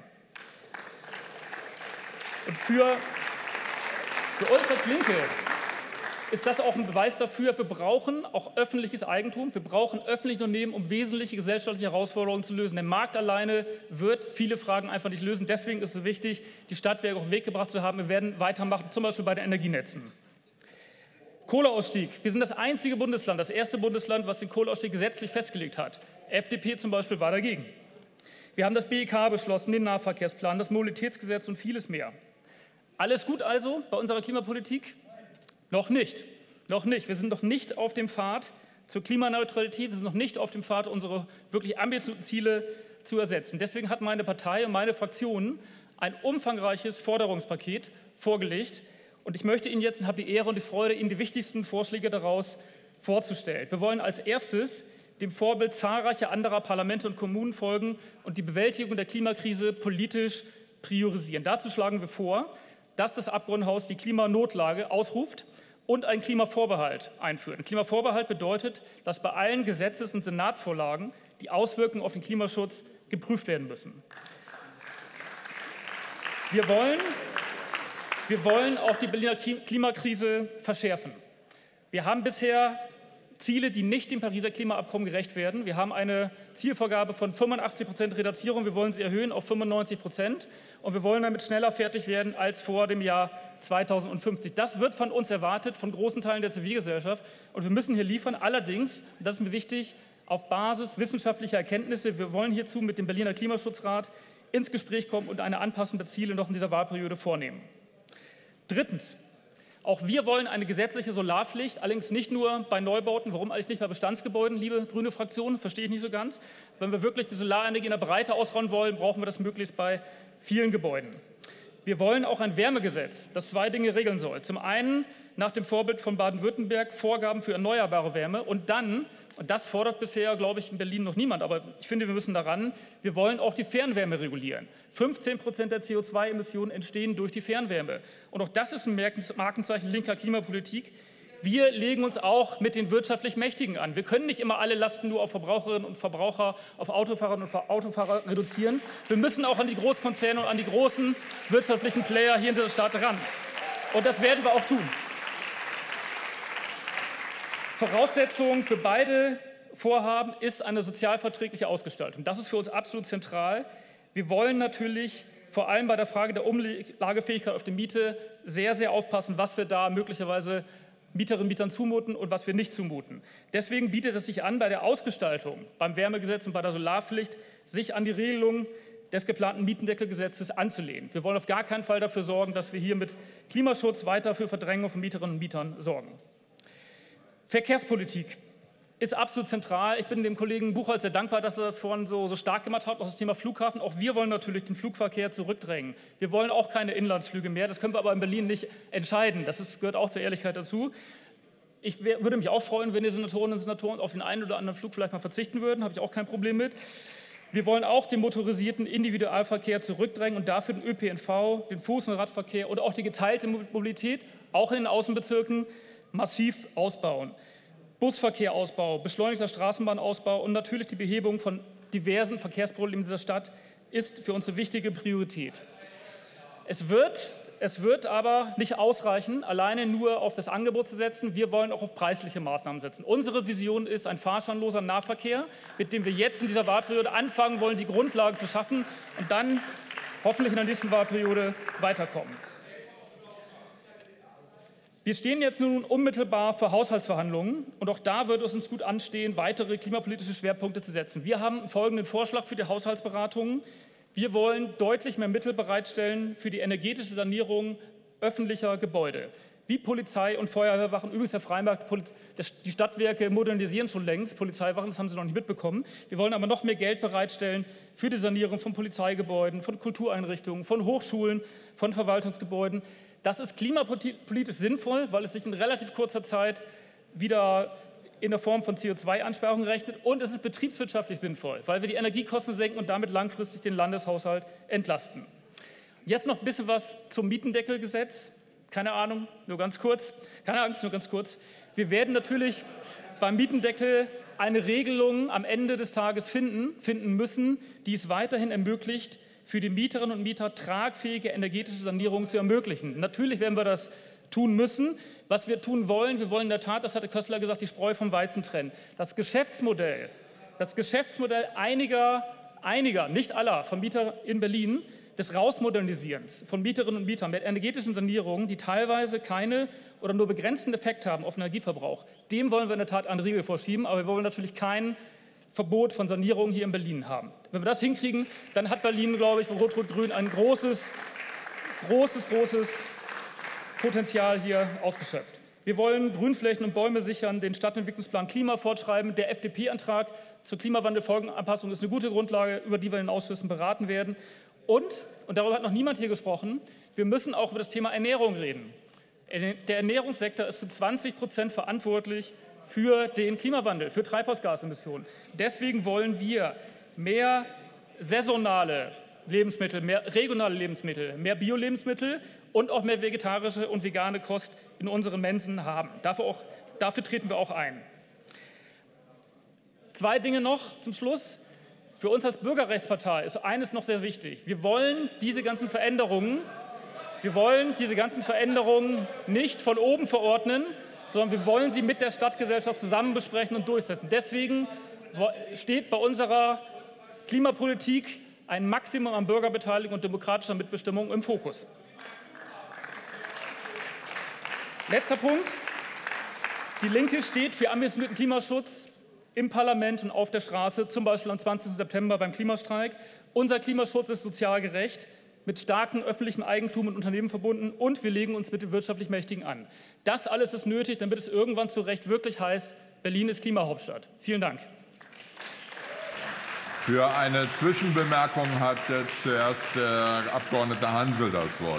Und für, für uns als Linke ist das auch ein Beweis dafür, wir brauchen auch öffentliches Eigentum, wir brauchen öffentliche Unternehmen, um wesentliche gesellschaftliche Herausforderungen zu lösen. Der Markt alleine wird viele Fragen einfach nicht lösen. Deswegen ist es wichtig, die Stadtwerke auf den Weg gebracht zu haben. Wir werden weitermachen, zum Beispiel bei den Energienetzen. Kohleausstieg. Wir sind das einzige Bundesland, das erste Bundesland, was den Kohleausstieg gesetzlich festgelegt hat. F D P zum Beispiel war dagegen. Wir haben das B E K beschlossen, den Nahverkehrsplan, das Mobilitätsgesetz und vieles mehr. Alles gut also bei unserer Klimapolitik? Noch nicht. Noch nicht. Wir sind noch nicht auf dem Pfad zur Klimaneutralität. Wir sind noch nicht auf dem Pfad, unsere wirklich ambitionierten Ziele zu ersetzen. Deswegen hat meine Partei und meine Fraktion ein umfangreiches Forderungspaket vorgelegt. Und ich möchte Ihnen jetzt und habe die Ehre und die Freude, Ihnen die wichtigsten Vorschläge daraus vorzustellen. Wir wollen als erstes dem Vorbild zahlreicher anderer Parlamente und Kommunen folgen und die Bewältigung der Klimakrise politisch priorisieren. Dazu schlagen wir vor, dass das Abgeordnetenhaus die Klimanotlage ausruft und einen Klimavorbehalt einführt. Ein Klimavorbehalt bedeutet, dass bei allen Gesetzes- und Senatsvorlagen die Auswirkungen auf den Klimaschutz geprüft werden müssen. Wir wollen, wir wollen auch die Berliner Klimakrise verschärfen. Wir haben bisher Ziele, die nicht dem Pariser Klimaabkommen gerecht werden. Wir haben eine Zielvorgabe von fünfundachtzig Prozent Reduzierung. Wir wollen sie erhöhen auf fünfundneunzig Prozent. Und wir wollen damit schneller fertig werden als vor dem Jahr zweitausendfünfzig. Das wird von uns erwartet, von großen Teilen der Zivilgesellschaft. Und wir müssen hier liefern. Allerdings, und das ist mir wichtig, auf Basis wissenschaftlicher Erkenntnisse. Wir wollen hierzu mit dem Berliner Klimaschutzrat ins Gespräch kommen und eine Anpassung der Ziele noch in dieser Wahlperiode vornehmen. Drittens. Auch wir wollen eine gesetzliche Solarpflicht, allerdings nicht nur bei Neubauten. Warum eigentlich nicht bei Bestandsgebäuden, liebe grüne Fraktion? Verstehe ich nicht so ganz. Wenn wir wirklich die Solarenergie in der Breite ausrollen wollen, brauchen wir das möglichst bei vielen Gebäuden. Wir wollen auch ein Wärmegesetz, das zwei Dinge regeln soll. Zum einen nach dem Vorbild von Baden-Württemberg Vorgaben für erneuerbare Wärme und dann, und das fordert bisher, glaube ich, in Berlin noch niemand, aber ich finde, wir müssen daran, wir wollen auch die Fernwärme regulieren. fünfzehn Prozent der C O zwei Emissionen entstehen durch die Fernwärme. Und auch das ist ein Markenzeichen linker Klimapolitik. Wir legen uns auch mit den wirtschaftlich Mächtigen an. Wir können nicht immer alle Lasten nur auf Verbraucherinnen und Verbraucher, auf Autofahrerinnen und Autofahrer reduzieren. Wir müssen auch an die Großkonzerne und an die großen wirtschaftlichen Player hier in dieser Stadt ran. Und das werden wir auch tun. Voraussetzung für beide Vorhaben ist eine sozialverträgliche Ausgestaltung. Das ist für uns absolut zentral. Wir wollen natürlich vor allem bei der Frage der Umlagefähigkeit auf die Miete sehr, sehr aufpassen, was wir da möglicherweise Mieterinnen und Mietern zumuten und was wir nicht zumuten. Deswegen bietet es sich an, bei der Ausgestaltung, beim Wärmegesetz und bei der Solarpflicht, sich an die Regelung des geplanten Mietendeckelgesetzes anzulehnen. Wir wollen auf gar keinen Fall dafür sorgen, dass wir hier mit Klimaschutz weiter für Verdrängung von Mieterinnen und Mietern sorgen. Verkehrspolitik ist absolut zentral. Ich bin dem Kollegen Buchholz sehr dankbar, dass er das vorhin so, so stark gemacht hat, auch das Thema Flughafen. Auch wir wollen natürlich den Flugverkehr zurückdrängen. Wir wollen auch keine Inlandsflüge mehr. Das können wir aber in Berlin nicht entscheiden. Das ist, gehört auch zur Ehrlichkeit dazu. Ich wär, würde mich auch freuen, wenn die Senatorinnen und Senatoren auf den einen oder anderen Flug vielleicht mal verzichten würden. Habe ich auch kein Problem mit. Wir wollen auch den motorisierten Individualverkehr zurückdrängen und dafür den Ö P N V, den Fuß- und Radverkehr und auch die geteilte Mobilität, auch in den Außenbezirken, massiv ausbauen. Busverkehrausbau, beschleunigter Straßenbahnausbau und natürlich die Behebung von diversen Verkehrsproblemen dieser Stadt ist für uns eine wichtige Priorität. Es wird, es wird aber nicht ausreichen, alleine nur auf das Angebot zu setzen. Wir wollen auch auf preisliche Maßnahmen setzen. Unsere Vision ist ein fahrscheinloser Nahverkehr, mit dem wir jetzt in dieser Wahlperiode anfangen wollen, die Grundlagen zu schaffen und dann hoffentlich in der nächsten Wahlperiode weiterkommen. Wir stehen jetzt nun unmittelbar vor Haushaltsverhandlungen und auch da wird es uns gut anstehen, weitere klimapolitische Schwerpunkte zu setzen. Wir haben folgenden Vorschlag für die Haushaltsberatungen. Wir wollen deutlich mehr Mittel bereitstellen für die energetische Sanierung öffentlicher Gebäude. Wie Polizei und Feuerwehrwachen, übrigens Herr Freimark, die Stadtwerke modernisieren schon längst Polizeiwachen, das haben Sie noch nicht mitbekommen. Wir wollen aber noch mehr Geld bereitstellen für die Sanierung von Polizeigebäuden, von Kultureinrichtungen, von Hochschulen, von Verwaltungsgebäuden. Das ist klimapolitisch sinnvoll, weil es sich in relativ kurzer Zeit wieder in der Form von C O zwei Einsparungen rechnet. Und es ist betriebswirtschaftlich sinnvoll, weil wir die Energiekosten senken und damit langfristig den Landeshaushalt entlasten. Jetzt noch ein bisschen was zum Mietendeckelgesetz. Keine Ahnung, nur ganz kurz. Keine Angst, nur ganz kurz. Wir werden natürlich beim Mietendeckel eine Regelung am Ende des Tages finden, finden müssen, die es weiterhin ermöglicht, für die Mieterinnen und Mieter tragfähige energetische Sanierung zu ermöglichen. Natürlich werden wir das tun müssen. Was wir tun wollen, wir wollen in der Tat, das hatte Köstler gesagt, die Spreu vom Weizen trennen. Das Geschäftsmodell, das Geschäftsmodell einiger, einiger, nicht aller Vermieter in Berlin, des Rausmodernisierens von Mieterinnen und Mietern mit energetischen Sanierungen, die teilweise keine oder nur begrenzten Effekt haben auf den Energieverbrauch, dem wollen wir in der Tat einen Riegel vorschieben, aber wir wollen natürlich keinen Verbot von Sanierung hier in Berlin haben. Wenn wir das hinkriegen, dann hat Berlin, glaube ich, von Rot-Rot-Grün ein großes, großes, großes Potenzial hier ausgeschöpft. Wir wollen Grünflächen und Bäume sichern, den Stadtentwicklungsplan Klima fortschreiben. Der F D P-Antrag zur Klimawandelfolgenanpassung ist eine gute Grundlage, über die wir in den Ausschüssen beraten werden. Und, und darüber hat noch niemand hier gesprochen, wir müssen auch über das Thema Ernährung reden. Der Ernährungssektor ist zu zwanzig Prozent verantwortlich für den Klimawandel, für Treibhausgasemissionen. Deswegen wollen wir mehr saisonale Lebensmittel, mehr regionale Lebensmittel, mehr Bio-Lebensmittel und auch mehr vegetarische und vegane Kost in unseren Mensen haben. Dafür, auch, dafür treten wir auch ein. Zwei Dinge noch zum Schluss. Für uns als Bürgerrechtspartei ist eines noch sehr wichtig. Wir wollen diese ganzen Veränderungen, wir wollen diese ganzen Veränderungen nicht von oben verordnen, sondern wir wollen sie mit der Stadtgesellschaft zusammen besprechen und durchsetzen. Deswegen steht bei unserer Klimapolitik ein Maximum an Bürgerbeteiligung und demokratischer Mitbestimmung im Fokus. Letzter Punkt. Die Linke steht für ambitionierten Klimaschutz im Parlament und auf der Straße, zum Beispiel am zwanzigsten September beim Klimastreik. Unser Klimaschutz ist sozial gerecht, mit starkem öffentlichem Eigentum und Unternehmen verbunden und wir legen uns mit den wirtschaftlich Mächtigen an. Das alles ist nötig, damit es irgendwann zu Recht wirklich heißt, Berlin ist Klimahauptstadt. Vielen Dank. Für eine Zwischenbemerkung hat zuerst der Abgeordnete Hansel das Wort.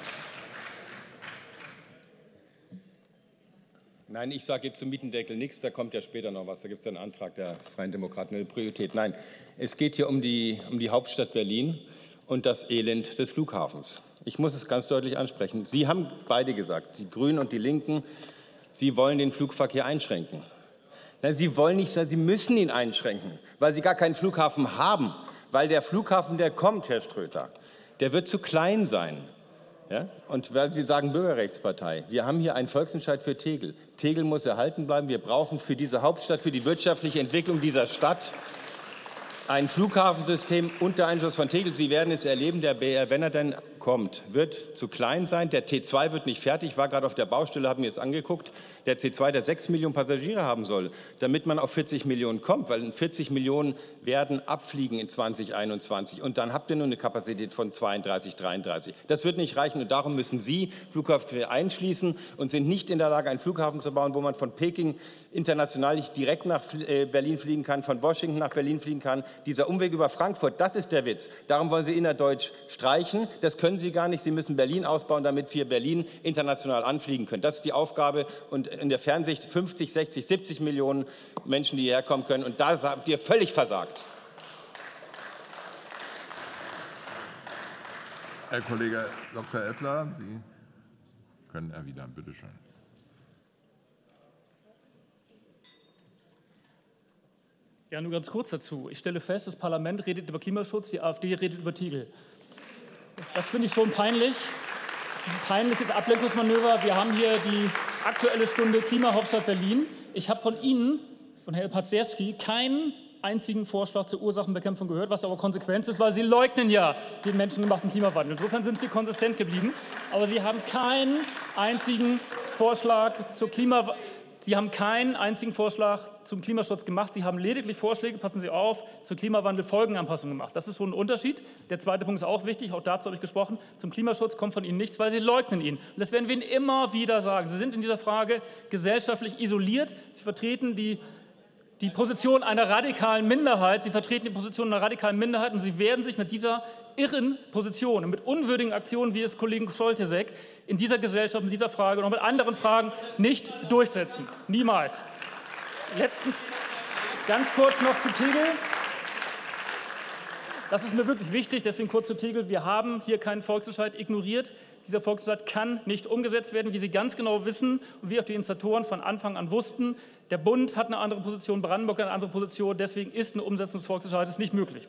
Nein, ich sage jetzt zum Mietendeckel nichts, da kommt ja später noch was. Da gibt es einen Antrag der Freien Demokraten, eine Priorität. Nein, es geht hier um die, um die Hauptstadt Berlin und das Elend des Flughafens. Ich muss es ganz deutlich ansprechen. Sie haben beide gesagt, die Grünen und die Linken, Sie wollen den Flugverkehr einschränken. Nein, Sie wollen nicht, Sie müssen ihn einschränken, weil Sie gar keinen Flughafen haben. Weil der Flughafen, der kommt, Herr Ströter, der wird zu klein sein. Ja? Und weil Sie sagen Bürgerrechtspartei, wir haben hier einen Volksentscheid für Tegel. Tegel muss erhalten bleiben. Wir brauchen für diese Hauptstadt, für die wirtschaftliche Entwicklung dieser Stadt ein Flughafensystem unter Einschluss von Tegel. Sie werden es erleben, der B R, wenn er denn kommt, wird zu klein sein. Der T zwei wird nicht fertig. Ich war gerade auf der Baustelle, habe mir das angeguckt. Der T zwei, der sechs Millionen Passagiere haben soll, damit man auf vierzig Millionen kommt, weil vierzig Millionen werden abfliegen in zweitausendeinundzwanzig. Und dann habt ihr nur eine Kapazität von zweiunddreißig, dreiunddreißig. Das wird nicht reichen und darum müssen Sie Flughafen einschließen und sind nicht in der Lage, einen Flughafen zu bauen, wo man von Peking international nicht direkt nach Berlin fliegen kann, von Washington nach Berlin fliegen kann. Dieser Umweg über Frankfurt, das ist der Witz. Darum wollen Sie innerdeutsch streichen. Das können können Sie gar nicht. Sie müssen Berlin ausbauen, damit wir Berlin international anfliegen können. Das ist die Aufgabe. Und in der Fernsicht fünfzig, sechzig, siebzig Millionen Menschen, die hierher kommen können. Und da habt ihr völlig versagt. Herr Kollege Doktor Effler, Sie können erwidern. Bitte schön. Ja, nur ganz kurz dazu. Ich stelle fest, das Parlament redet über Klimaschutz, die AfD redet über Tegel. Das finde ich schon peinlich. Das ist ein peinliches Ablenkungsmanöver. Wir haben hier die Aktuelle Stunde Klimahauptstadt Berlin. Ich habe von Ihnen, von Herrn Pazerski, keinen einzigen Vorschlag zur Ursachenbekämpfung gehört, was aber Konsequenz ist, weil Sie leugnen ja den menschengemachten Klimawandel. Insofern sind Sie konsistent geblieben. Aber Sie haben keinen einzigen Vorschlag zur Klimawandel. Sie haben keinen einzigen Vorschlag zum Klimaschutz gemacht. Sie haben lediglich Vorschläge, passen Sie auf, zur Klimawandelfolgenanpassung gemacht. Das ist schon ein Unterschied. Der zweite Punkt ist auch wichtig, auch dazu habe ich gesprochen. Zum Klimaschutz kommt von Ihnen nichts, weil Sie leugnen ihn. Und das werden wir Ihnen immer wieder sagen. Sie sind in dieser Frage gesellschaftlich isoliert. Sie vertreten die die Position einer radikalen Minderheit. Sie vertreten die Position einer radikalen Minderheit und Sie werden sich mit dieser irren Position und mit unwürdigen Aktionen wie des Kollegen Scholtesek in dieser Gesellschaft, mit dieser Frage und auch mit anderen Fragen nicht durchsetzen. Niemals. Letztens ganz kurz noch zu Tegel. Das ist mir wirklich wichtig, deswegen kurz zu Tegel. Wir haben hier keinen Volksentscheid ignoriert. Dieser Volksentscheid kann nicht umgesetzt werden, wie Sie ganz genau wissen und wie auch die Initiatoren von Anfang an wussten. Der Bund hat eine andere Position, Brandenburg hat eine andere Position. Deswegen ist eine Umsetzung des Volksentscheides nicht möglich.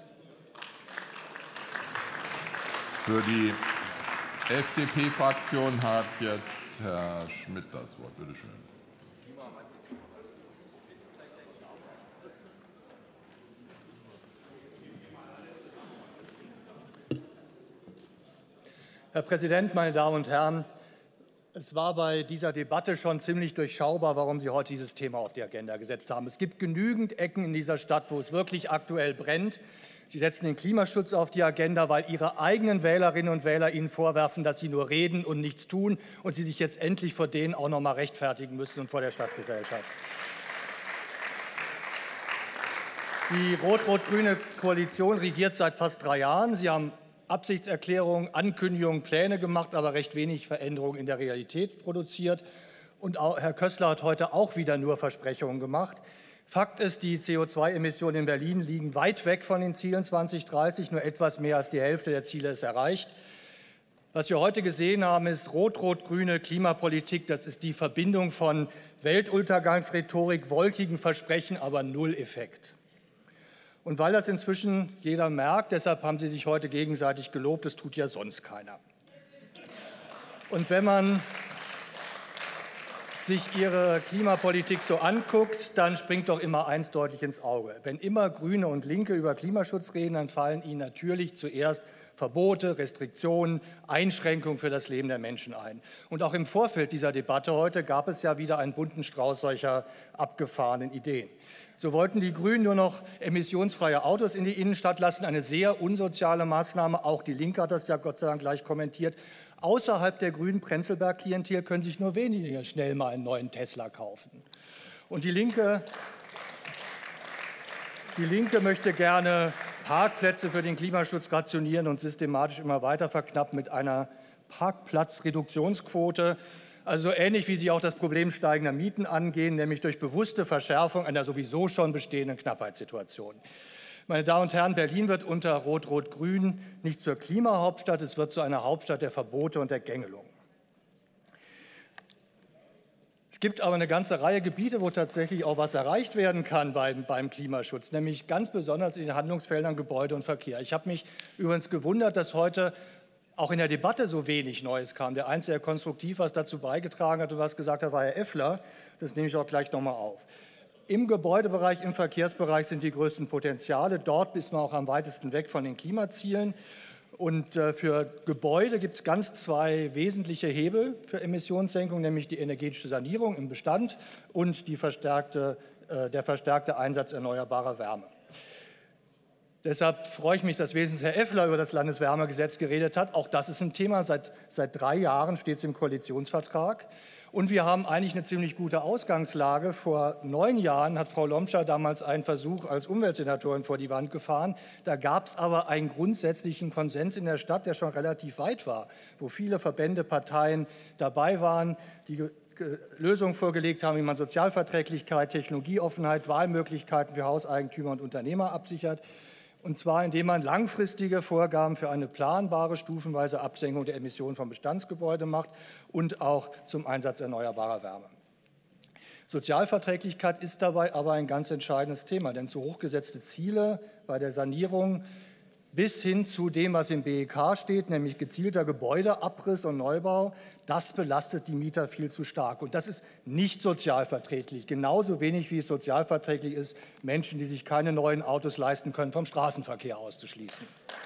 Für die F D P-Fraktion hat jetzt Herr Schmidt das Wort. Bitte schön. Herr Präsident, meine Damen und Herren! Es war bei dieser Debatte schon ziemlich durchschaubar, warum Sie heute dieses Thema auf die Agenda gesetzt haben. Es gibt genügend Ecken in dieser Stadt, wo es wirklich aktuell brennt. Sie setzen den Klimaschutz auf die Agenda, weil Ihre eigenen Wählerinnen und Wähler Ihnen vorwerfen, dass Sie nur reden und nichts tun und Sie sich jetzt endlich vor denen auch noch mal rechtfertigen müssen und vor der Stadtgesellschaft. Die rot-rot-grüne Koalition regiert seit fast drei Jahren. Sie haben Absichtserklärungen, Ankündigungen, Pläne gemacht, aber recht wenig Veränderungen in der Realität produziert. Und auch Herr Kössler hat heute auch wieder nur Versprechungen gemacht. Fakt ist, die C O zwei Emissionen in Berlin liegen weit weg von den Zielen zwanzig dreißig. Nur etwas mehr als die Hälfte der Ziele ist erreicht. Was wir heute gesehen haben, ist rot-rot-grüne Klimapolitik. Das ist die Verbindung von Weltuntergangsrhetorik, wolkigen Versprechen, aber null Effekt. Und weil das inzwischen jeder merkt, deshalb haben Sie sich heute gegenseitig gelobt, das tut ja sonst keiner. Und wenn man sich Ihre Klimapolitik so anguckt, dann springt doch immer eins deutlich ins Auge. Wenn immer Grüne und Linke über Klimaschutz reden, dann fallen Ihnen natürlich zuerst Verbote, Restriktionen, Einschränkungen für das Leben der Menschen ein. Und auch im Vorfeld dieser Debatte heute gab es ja wieder einen bunten Strauß solcher abgefahrenen Ideen. So wollten die Grünen nur noch emissionsfreie Autos in die Innenstadt lassen, eine sehr unsoziale Maßnahme. Auch die Linke hat das ja Gott sei Dank gleich kommentiert. Außerhalb der grünen Prenzlberg-Klientel können sich nur wenige schnell mal einen neuen Tesla kaufen. Und die Linke, die Linke möchte gerne Parkplätze für den Klimaschutz rationieren und systematisch immer weiter verknappen mit einer Parkplatzreduktionsquote. Also ähnlich wie Sie auch das Problem steigender Mieten angehen, nämlich durch bewusste Verschärfung einer sowieso schon bestehenden Knappheitssituation. Meine Damen und Herren, Berlin wird unter Rot-Rot-Grün nicht zur Klimahauptstadt, es wird zu einer Hauptstadt der Verbote und der Gängelung. Es gibt aber eine ganze Reihe Gebiete, wo tatsächlich auch was erreicht werden kann beim, beim Klimaschutz, nämlich ganz besonders in den Handlungsfeldern Gebäude und Verkehr. Ich habe mich übrigens gewundert, dass heute auch in der Debatte so wenig Neues kam. Der Einzige, der konstruktiv was dazu beigetragen hat und was gesagt hat, war Herr Effler. Das nehme ich auch gleich noch mal auf. Im Gebäudebereich, im Verkehrsbereich sind die größten Potenziale. Dort ist man auch am weitesten weg von den Klimazielen. Und für Gebäude gibt es ganz zwei wesentliche Hebel für Emissionssenkung, nämlich die energetische Sanierung im Bestand und die verstärkte, der verstärkte Einsatz erneuerbarer Wärme. Deshalb freue ich mich, dass wenigstens Herr Effler über das Landeswärmegesetz geredet hat. Auch das ist ein Thema. Seit, seit drei Jahren steht es im Koalitionsvertrag. Und wir haben eigentlich eine ziemlich gute Ausgangslage. Vor neun Jahren hat Frau Lomscher damals einen Versuch als Umweltsenatorin vor die Wand gefahren. Da gab es aber einen grundsätzlichen Konsens in der Stadt, der schon relativ weit war, wo viele Verbände, Parteien dabei waren, die Lösungen vorgelegt haben, wie man Sozialverträglichkeit, Technologieoffenheit, Wahlmöglichkeiten für Hauseigentümer und Unternehmer absichert. Und zwar indem man langfristige Vorgaben für eine planbare, stufenweise Absenkung der Emissionen von Bestandsgebäuden macht und auch zum Einsatz erneuerbarer Wärme. Sozialverträglichkeit ist dabei aber ein ganz entscheidendes Thema, denn zu hochgesetzte Ziele bei der Sanierung bis hin zu dem, was im B E K steht, nämlich gezielter Gebäudeabriss und Neubau, das belastet die Mieter viel zu stark. Und das ist nicht sozialverträglich, genauso wenig wie es sozialverträglich ist, Menschen, die sich keine neuen Autos leisten können, vom Straßenverkehr auszuschließen.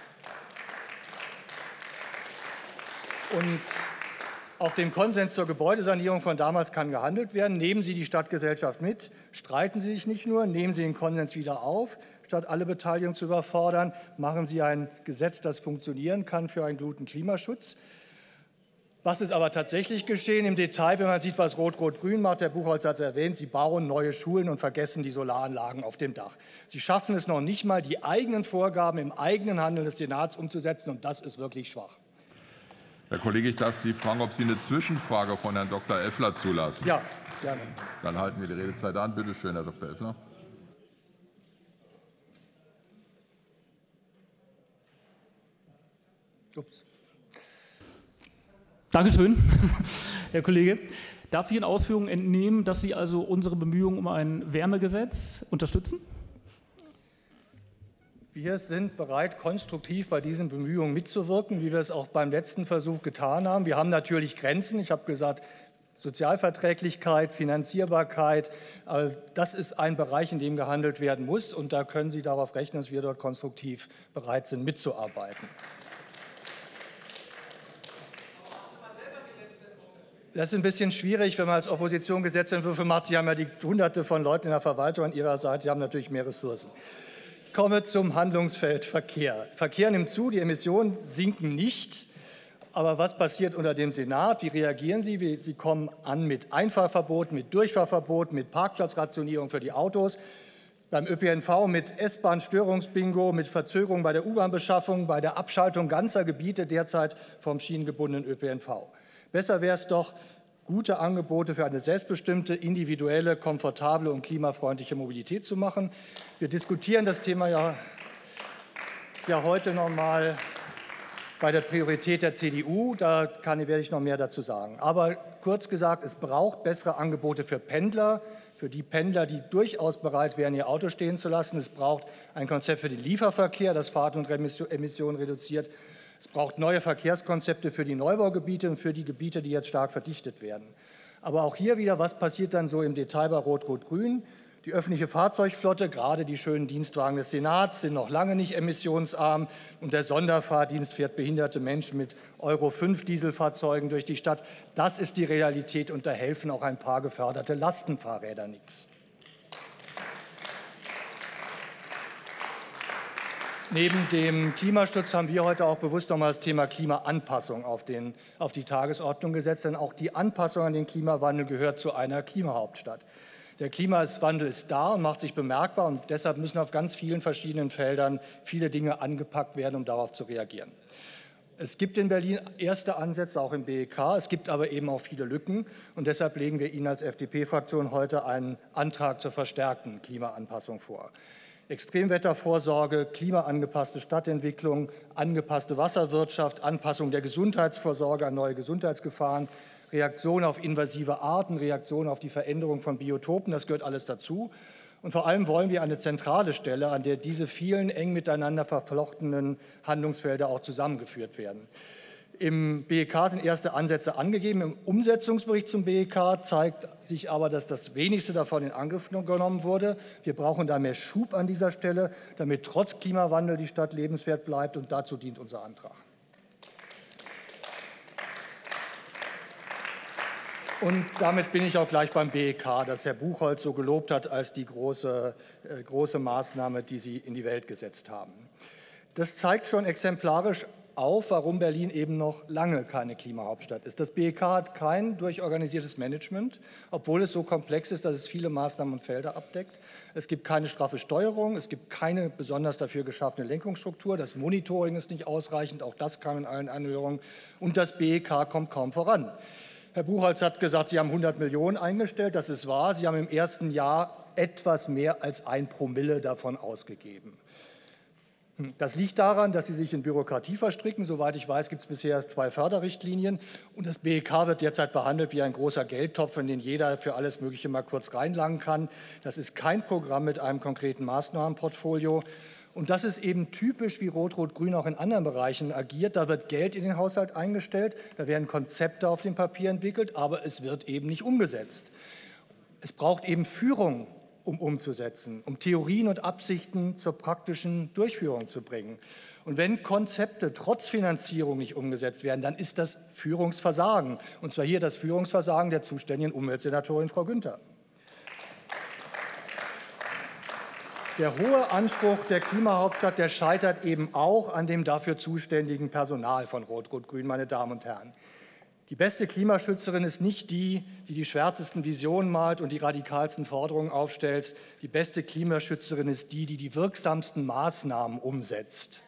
Und auf dem Konsens zur Gebäudesanierung von damals kann gehandelt werden. Nehmen Sie die Stadtgesellschaft mit, streiten Sie sich nicht nur, nehmen Sie den Konsens wieder auf. Statt alle Beteiligungen zu überfordern, machen Sie ein Gesetz, das funktionieren kann für einen guten Klimaschutz. Was ist aber tatsächlich geschehen im Detail, wenn man sieht, was Rot-Rot-Grün macht? Herr Buchholz hat es erwähnt, Sie bauen neue Schulen und vergessen die Solaranlagen auf dem Dach. Sie schaffen es noch nicht mal, die eigenen Vorgaben im eigenen Handeln des Senats umzusetzen, und das ist wirklich schwach. Herr Kollege, ich darf Sie fragen, ob Sie eine Zwischenfrage von Herrn Doktor Effler zulassen. Ja, gerne. Dann halten wir die Redezeit an. Bitte schön, Herr Doktor Effler. Ups. Dankeschön, Herr Kollege. Darf ich Ihren Ausführungen entnehmen, dass Sie also unsere Bemühungen um ein Wärmegesetz unterstützen? Wir sind bereit, konstruktiv bei diesen Bemühungen mitzuwirken, wie wir es auch beim letzten Versuch getan haben. Wir haben natürlich Grenzen. Ich habe gesagt, Sozialverträglichkeit, Finanzierbarkeit, das ist ein Bereich, in dem gehandelt werden muss. Und da können Sie darauf rechnen, dass wir dort konstruktiv bereit sind, mitzuarbeiten. Das ist ein bisschen schwierig, wenn man als Opposition Gesetzentwürfe macht. Sie haben ja die Hunderte von Leuten in der Verwaltung an Ihrer Seite. Sie haben natürlich mehr Ressourcen. Ich komme zum Handlungsfeld Verkehr. Verkehr nimmt zu, die Emissionen sinken nicht. Aber was passiert unter dem Senat? Wie reagieren Sie? Sie kommen an mit Einfahrverbot, mit Durchfahrverbot, mit Parkplatzrationierung für die Autos. Beim Ö P N V mit S-Bahn-Störungsbingo, mit Verzögerung bei der U-Bahn-Beschaffung, bei der Abschaltung ganzer Gebiete derzeit vom schienengebundenen Ö P N V. Besser wäre es doch, gute Angebote für eine selbstbestimmte, individuelle, komfortable und klimafreundliche Mobilität zu machen. Wir diskutieren das Thema ja, ja heute noch mal bei der Priorität der C D U. Da kann, werde ich noch mehr dazu sagen. Aber kurz gesagt, es braucht bessere Angebote für Pendler, für die Pendler, die durchaus bereit wären, ihr Auto stehen zu lassen. Es braucht ein Konzept für den Lieferverkehr, das Fahrt- und Emissionen reduziert. Es braucht neue Verkehrskonzepte für die Neubaugebiete und für die Gebiete, die jetzt stark verdichtet werden. Aber auch hier wieder, was passiert dann so im Detail bei Rot-Rot-Grün? Die öffentliche Fahrzeugflotte, gerade die schönen Dienstwagen des Senats, sind noch lange nicht emissionsarm. Und der Sonderfahrdienst fährt behinderte Menschen mit Euro fünf Dieselfahrzeugen durch die Stadt. Das ist die Realität, und da helfen auch ein paar geförderte Lastenfahrräder nichts. Neben dem Klimaschutz haben wir heute auch bewusst noch mal das Thema Klimaanpassung auf, den, auf die Tagesordnung gesetzt. Denn auch die Anpassung an den Klimawandel gehört zu einer Klimahauptstadt. Der Klimawandel ist da und macht sich bemerkbar. Und deshalb müssen auf ganz vielen verschiedenen Feldern viele Dinge angepackt werden, um darauf zu reagieren. Es gibt in Berlin erste Ansätze, auch im B E K. Es gibt aber eben auch viele Lücken. Und deshalb legen wir Ihnen als F D P-Fraktion heute einen Antrag zur verstärkten Klimaanpassung vor. Extremwettervorsorge, klimaangepasste Stadtentwicklung, angepasste Wasserwirtschaft, Anpassung der Gesundheitsvorsorge an neue Gesundheitsgefahren, Reaktion auf invasive Arten, Reaktion auf die Veränderung von Biotopen, das gehört alles dazu. Und vor allem wollen wir eine zentrale Stelle, an der diese vielen eng miteinander verflochtenen Handlungsfelder auch zusammengeführt werden. Im B E K sind erste Ansätze angegeben. Im Umsetzungsbericht zum B E K zeigt sich aber, dass das wenigste davon in Angriff genommen wurde. Wir brauchen da mehr Schub an dieser Stelle, damit trotz Klimawandel die Stadt lebenswert bleibt. Und dazu dient unser Antrag. Und damit bin ich auch gleich beim B E K, das Herr Buchholz so gelobt hat als die große, äh, große Maßnahme, die Sie in die Welt gesetzt haben. Das zeigt schon exemplarisch auf, warum Berlin eben noch lange keine Klimahauptstadt ist. Das B E K hat kein durchorganisiertes Management, obwohl es so komplex ist, dass es viele Maßnahmen und Felder abdeckt. Es gibt keine straffe Steuerung, es gibt keine besonders dafür geschaffene Lenkungsstruktur, das Monitoring ist nicht ausreichend, auch das kam in allen Anhörungen, und das B E K kommt kaum voran. Herr Buchholz hat gesagt, Sie haben hundert Millionen eingestellt, das ist wahr, Sie haben im ersten Jahr etwas mehr als ein Promille davon ausgegeben. Das liegt daran, dass Sie sich in Bürokratie verstricken. Soweit ich weiß, gibt es bisher erst zwei Förderrichtlinien. Und das B E K wird derzeit behandelt wie ein großer Geldtopf, in den jeder für alles Mögliche mal kurz reinlangen kann. Das ist kein Programm mit einem konkreten Maßnahmenportfolio. Und das ist eben typisch, wie Rot-Rot-Grün auch in anderen Bereichen agiert. Da wird Geld in den Haushalt eingestellt, da werden Konzepte auf dem Papier entwickelt, aber es wird eben nicht umgesetzt. Es braucht eben Führung, um umzusetzen, um Theorien und Absichten zur praktischen Durchführung zu bringen. Und wenn Konzepte trotz Finanzierung nicht umgesetzt werden, dann ist das Führungsversagen. Und zwar hier das Führungsversagen der zuständigen Umweltsenatorin Frau Günther. Der hohe Anspruch der Klimahauptstadt, der scheitert eben auch an dem dafür zuständigen Personal von Rot-Rot-Grün, meine Damen und Herren. Die beste Klimaschützerin ist nicht die, die die schwärzesten Visionen malt und die radikalsten Forderungen aufstellt. Die beste Klimaschützerin ist die, die die wirksamsten Maßnahmen umsetzt.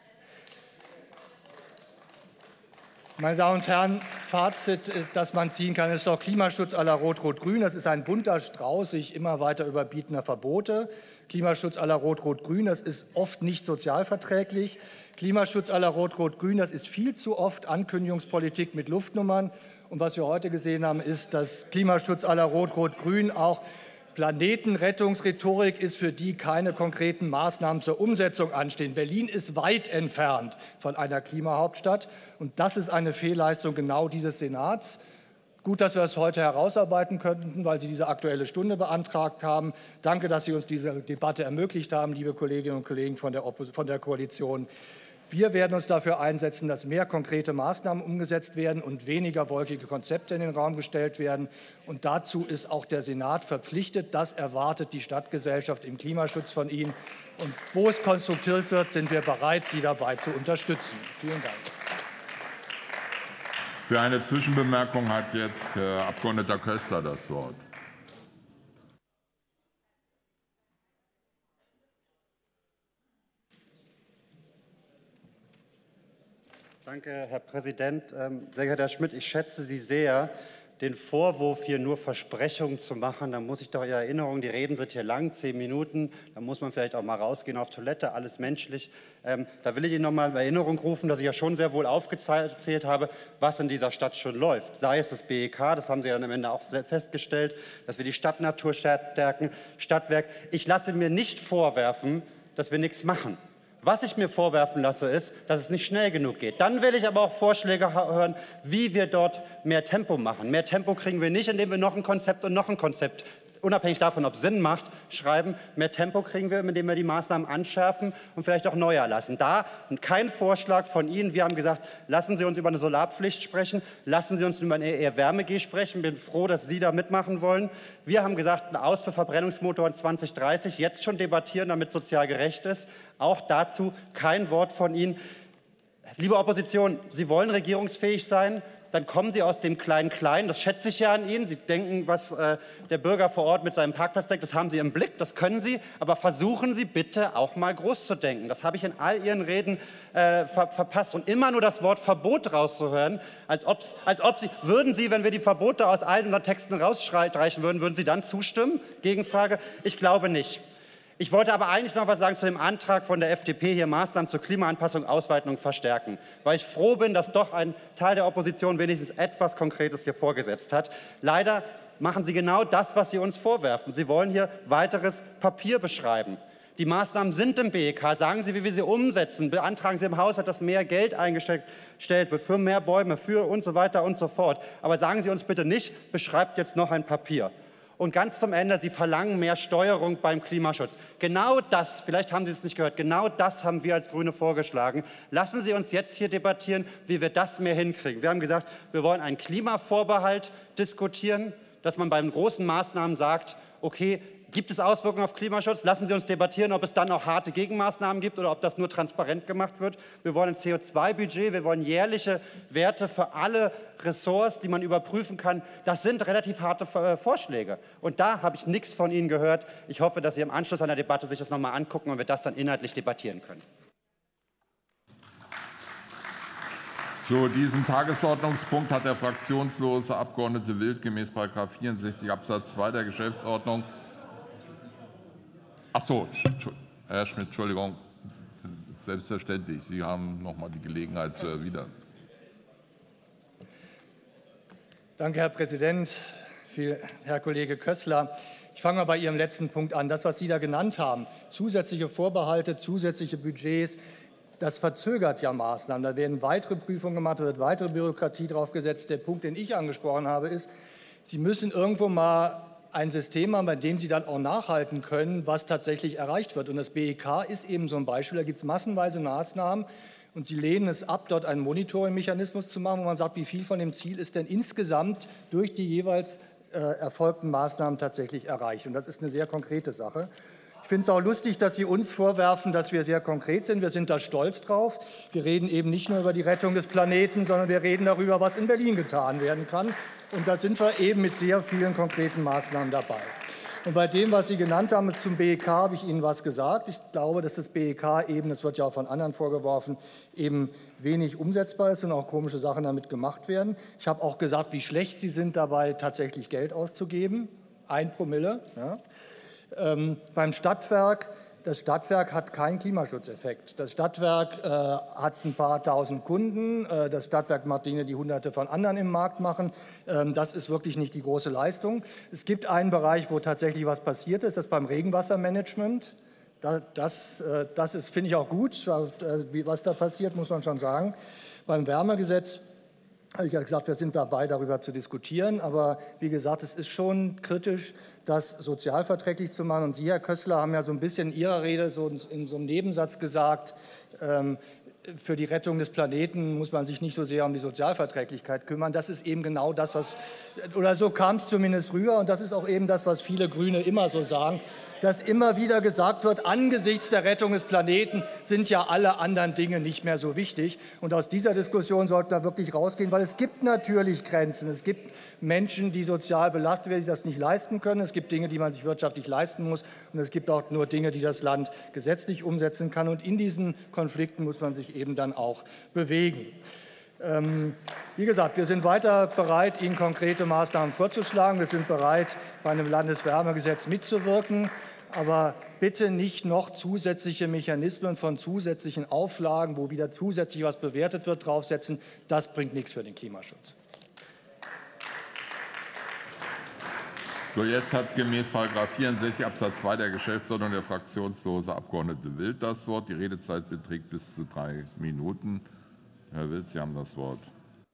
Meine Damen und Herren, Fazit, das man ziehen kann, ist doch Klimaschutz à la Rot-Rot-Grün. Das ist ein bunter Strauß sich immer weiter überbietender Verbote. Klimaschutz à la Rot-Rot-Grün, das ist oft nicht sozialverträglich. Klimaschutz à la Rot-Rot-Grün, das ist viel zu oft Ankündigungspolitik mit Luftnummern. Und was wir heute gesehen haben, ist, dass Klimaschutz à la Rot-Rot-Grün auch Planetenrettungsrhetorik ist, für die keine konkreten Maßnahmen zur Umsetzung anstehen. Berlin ist weit entfernt von einer Klimahauptstadt. Und das ist eine Fehlleistung genau dieses Senats. Gut, dass wir es heute herausarbeiten könnten, weil Sie diese Aktuelle Stunde beantragt haben. Danke, dass Sie uns diese Debatte ermöglicht haben, liebe Kolleginnen und Kollegen von der, Oppos- von der Koalition. Wir werden uns dafür einsetzen, dass mehr konkrete Maßnahmen umgesetzt werden und weniger wolkige Konzepte in den Raum gestellt werden. Und dazu ist auch der Senat verpflichtet. Das erwartet die Stadtgesellschaft im Klimaschutz von Ihnen. Und wo es konstruktiv wird, sind wir bereit, Sie dabei zu unterstützen. Vielen Dank. Für eine Zwischenbemerkung hat jetzt Herr Abgeordneter Köstler das Wort. Danke, Herr Präsident. Sehr geehrter Herr Schmidt, ich schätze Sie sehr. Den Vorwurf, hier nur Versprechungen zu machen, da muss ich doch in Erinnerung, die Reden sind hier lang, zehn Minuten, da muss man vielleicht auch mal rausgehen auf Toilette, alles menschlich. Ähm, da will ich Ihnen noch mal in Erinnerung rufen, dass ich ja schon sehr wohl aufgezählt habe, was in dieser Stadt schon läuft. Sei es das B E K, das haben Sie ja am Ende auch festgestellt, dass wir die Stadtnatur stärken, Stadtwerk. Ich lasse mir nicht vorwerfen, dass wir nichts machen. Was ich mir vorwerfen lasse, ist, dass es nicht schnell genug geht. Dann will ich aber auch Vorschläge hören, wie wir dort mehr Tempo machen. Mehr Tempo kriegen wir nicht, indem wir noch ein Konzept und noch ein Konzept, unabhängig davon, ob es Sinn macht, schreiben. Mehr Tempo kriegen wir, indem wir die Maßnahmen anschärfen und vielleicht auch neu erlassen. Da kein Vorschlag von Ihnen. Wir haben gesagt, lassen Sie uns über eine Solarpflicht sprechen, lassen Sie uns über ein E R-Wärme-G sprechen. Ich bin froh, dass Sie da mitmachen wollen. Wir haben gesagt, ein Aus für Verbrennungsmotoren zwanzig dreißig, jetzt schon debattieren, damit es sozial gerecht ist. Auch dazu kein Wort von Ihnen. Liebe Opposition, Sie wollen regierungsfähig sein, dann kommen Sie aus dem Klein-Klein. Das schätze ich ja an Ihnen. Sie denken, was äh, der Bürger vor Ort mit seinem Parkplatz denkt, das haben Sie im Blick, das können Sie. Aber versuchen Sie bitte auch mal groß zu denken. Das habe ich in all Ihren Reden äh, ver verpasst. Und immer nur das Wort Verbot rauszuhören, als, ob's, als ob Sie, würden Sie, wenn wir die Verbote aus all unseren Texten rausstreichen würden, würden Sie dann zustimmen? Gegenfrage, ich glaube nicht. Ich wollte aber eigentlich noch was sagen zu dem Antrag von der F D P, hier Maßnahmen zur Klimaanpassung ausweiten und verstärken, weil ich froh bin, dass doch ein Teil der Opposition wenigstens etwas Konkretes hier vorgesetzt hat. Leider machen Sie genau das, was Sie uns vorwerfen. Sie wollen hier weiteres Papier beschreiben. Die Maßnahmen sind im B E K. Sagen Sie, wie wir sie umsetzen. Beantragen Sie im Haushalt, dass mehr Geld eingestellt wird für mehr Bäume, für und so weiter und so fort. Aber sagen Sie uns bitte nicht, beschreibt jetzt noch ein Papier. Und ganz zum Ende, Sie verlangen mehr Steuerung beim Klimaschutz. Genau das, vielleicht haben Sie es nicht gehört, genau das haben wir als Grüne vorgeschlagen. Lassen Sie uns jetzt hier debattieren, wie wir das mehr hinkriegen. Wir haben gesagt, wir wollen einen Klimavorbehalt diskutieren, dass man bei großen Maßnahmen sagt, okay, gibt es Auswirkungen auf Klimaschutz? Lassen Sie uns debattieren, ob es dann auch harte Gegenmaßnahmen gibt oder ob das nur transparent gemacht wird. Wir wollen ein C O zwei Budget, wir wollen jährliche Werte für alle Ressorts, die man überprüfen kann. Das sind relativ harte Vorschläge. Und da habe ich nichts von Ihnen gehört. Ich hoffe, dass Sie im Anschluss an der Debatte sich das noch mal angucken und wir das dann inhaltlich debattieren können. Zu diesem Tagesordnungspunkt hat der fraktionslose Abgeordnete Wild gemäß Paragraph vierundsechzig Absatz zwei der Geschäftsordnung. Ach so, Herr Schmidt, Entschuldigung, selbstverständlich. Sie haben noch mal die Gelegenheit zu erwidern. Danke, Herr Präsident. Viel, Herr Kollege Kössler. Ich fange mal bei Ihrem letzten Punkt an. Das, was Sie da genannt haben, zusätzliche Vorbehalte, zusätzliche Budgets, das verzögert ja Maßnahmen. Da werden weitere Prüfungen gemacht, da wird weitere Bürokratie draufgesetzt. Der Punkt, den ich angesprochen habe, ist, Sie müssen irgendwo mal ein System haben, bei dem Sie dann auch nachhalten können, was tatsächlich erreicht wird. Und das B E K ist eben so ein Beispiel. Da gibt es massenweise Maßnahmen und Sie lehnen es ab, dort einen Monitoring-Mechanismus zu machen, wo man sagt, wie viel von dem Ziel ist denn insgesamt durch die jeweils äh, erfolgten Maßnahmen tatsächlich erreicht. Und das ist eine sehr konkrete Sache. Ich finde es auch lustig, dass Sie uns vorwerfen, dass wir sehr konkret sind. Wir sind da stolz drauf. Wir reden eben nicht nur über die Rettung des Planeten, sondern wir reden darüber, was in Berlin getan werden kann. Und da sind wir eben mit sehr vielen konkreten Maßnahmen dabei. Und bei dem, was Sie genannt haben, zum B E K, habe ich Ihnen was gesagt. Ich glaube, dass das B E K eben, das wird ja auch von anderen vorgeworfen, eben wenig umsetzbar ist und auch komische Sachen damit gemacht werden. Ich habe auch gesagt, wie schlecht Sie sind dabei, tatsächlich Geld auszugeben. Ein Promille. Ja. Ähm, beim Stadtwerk, das Stadtwerk hat keinen Klimaschutzeffekt. Das Stadtwerk äh, hat ein paar tausend Kunden. Äh, das Stadtwerk macht Dinge, die Hunderte von anderen im Markt machen. Ähm, das ist wirklich nicht die große Leistung. Es gibt einen Bereich, wo tatsächlich was passiert ist, das ist beim Regenwassermanagement. Da, das, äh, das ist, finde ich, auch gut. Äh, was da passiert, muss man schon sagen. Beim Wärmegesetz habe ich ja gesagt, wir sind dabei, darüber zu diskutieren. Aber wie gesagt, es ist schon kritisch, das sozialverträglich zu machen. Und Sie, Herr Kössler, haben ja so ein bisschen in Ihrer Rede so in so einem Nebensatz gesagt, ähm, für die Rettung des Planeten muss man sich nicht so sehr um die Sozialverträglichkeit kümmern. Das ist eben genau das, was, oder so kam es zumindest rüber. Und das ist auch eben das, was viele Grüne immer so sagen, dass immer wieder gesagt wird, angesichts der Rettung des Planeten sind ja alle anderen Dinge nicht mehr so wichtig. Und aus dieser Diskussion sollten wir wirklich rausgehen, weil es gibt natürlich Grenzen. Es gibt Menschen, die sozial belastet werden, die das nicht leisten können. Es gibt Dinge, die man sich wirtschaftlich leisten muss. Und es gibt auch nur Dinge, die das Land gesetzlich umsetzen kann. Und in diesen Konflikten muss man sich eben dann auch bewegen. Ähm, wie gesagt, wir sind weiter bereit, Ihnen konkrete Maßnahmen vorzuschlagen. Wir sind bereit, bei einem Landeswärmegesetz mitzuwirken. Aber bitte nicht noch zusätzliche Mechanismen von zusätzlichen Auflagen, wo wieder zusätzlich was bewertet wird, draufsetzen. Das bringt nichts für den Klimaschutz. So, jetzt hat gemäß Paragraph vierundsechzig Absatz zwei der Geschäftsordnung der fraktionslose Abgeordnete Wild das Wort. Die Redezeit beträgt bis zu drei Minuten. Herr Wild, Sie haben das Wort.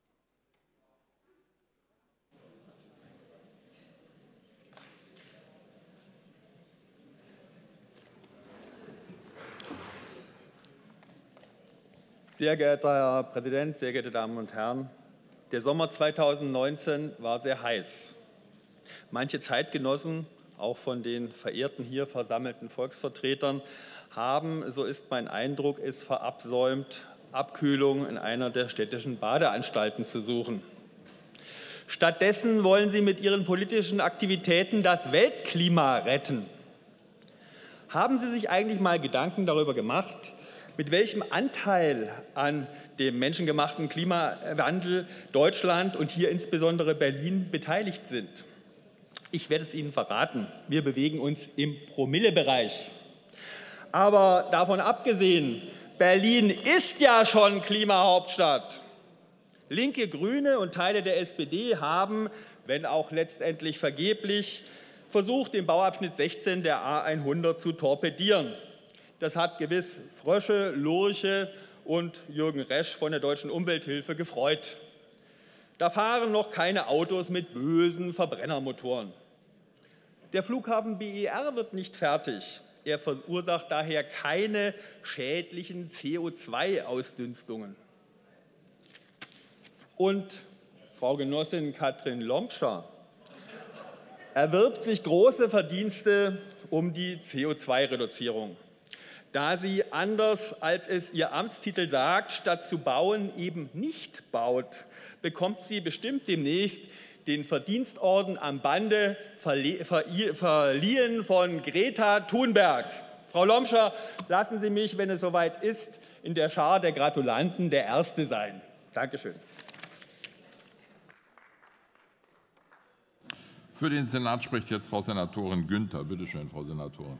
Sehr geehrter Herr Präsident, sehr geehrte Damen und Herren! Der Sommer zweitausendneunzehn war sehr heiß. Manche Zeitgenossen, auch von den verehrten hier versammelten Volksvertretern, haben, so ist mein Eindruck, es verabsäumt, Abkühlung in einer der städtischen Badeanstalten zu suchen. Stattdessen wollen sie mit ihren politischen Aktivitäten das Weltklima retten. Haben Sie sich eigentlich mal Gedanken darüber gemacht, mit welchem Anteil an dem menschengemachten Klimawandel Deutschland und hier insbesondere Berlin beteiligt sind? Ich werde es Ihnen verraten. Wir bewegen uns im Promillebereich. Aber davon abgesehen, Berlin ist ja schon Klimahauptstadt. Linke, Grüne und Teile der S P D haben, wenn auch letztendlich vergeblich, versucht, den Bauabschnitt sechzehn der A hundert zu torpedieren. Das hat gewiss Frösche, Lurche und Jürgen Resch von der Deutschen Umwelthilfe gefreut. Da fahren noch keine Autos mit bösen Verbrennermotoren. Der Flughafen B E R wird nicht fertig. Er verursacht daher keine schädlichen C O zwei Ausdünstungen. Und Frau Genossin Katrin Lomscher erwirbt sich große Verdienste um die C O zwei Reduzierung, da sie, anders als es ihr Amtstitel sagt, statt zu bauen eben nicht baut, bekommt sie bestimmt demnächst den Verdienstorden am Bande verliehen von Greta Thunberg. Frau Lomscher, lassen Sie mich, wenn es soweit ist, in der Schar der Gratulanten der Erste sein. Dankeschön. Für den Senat spricht jetzt Frau Senatorin Günther. Bitte schön, Frau Senatorin.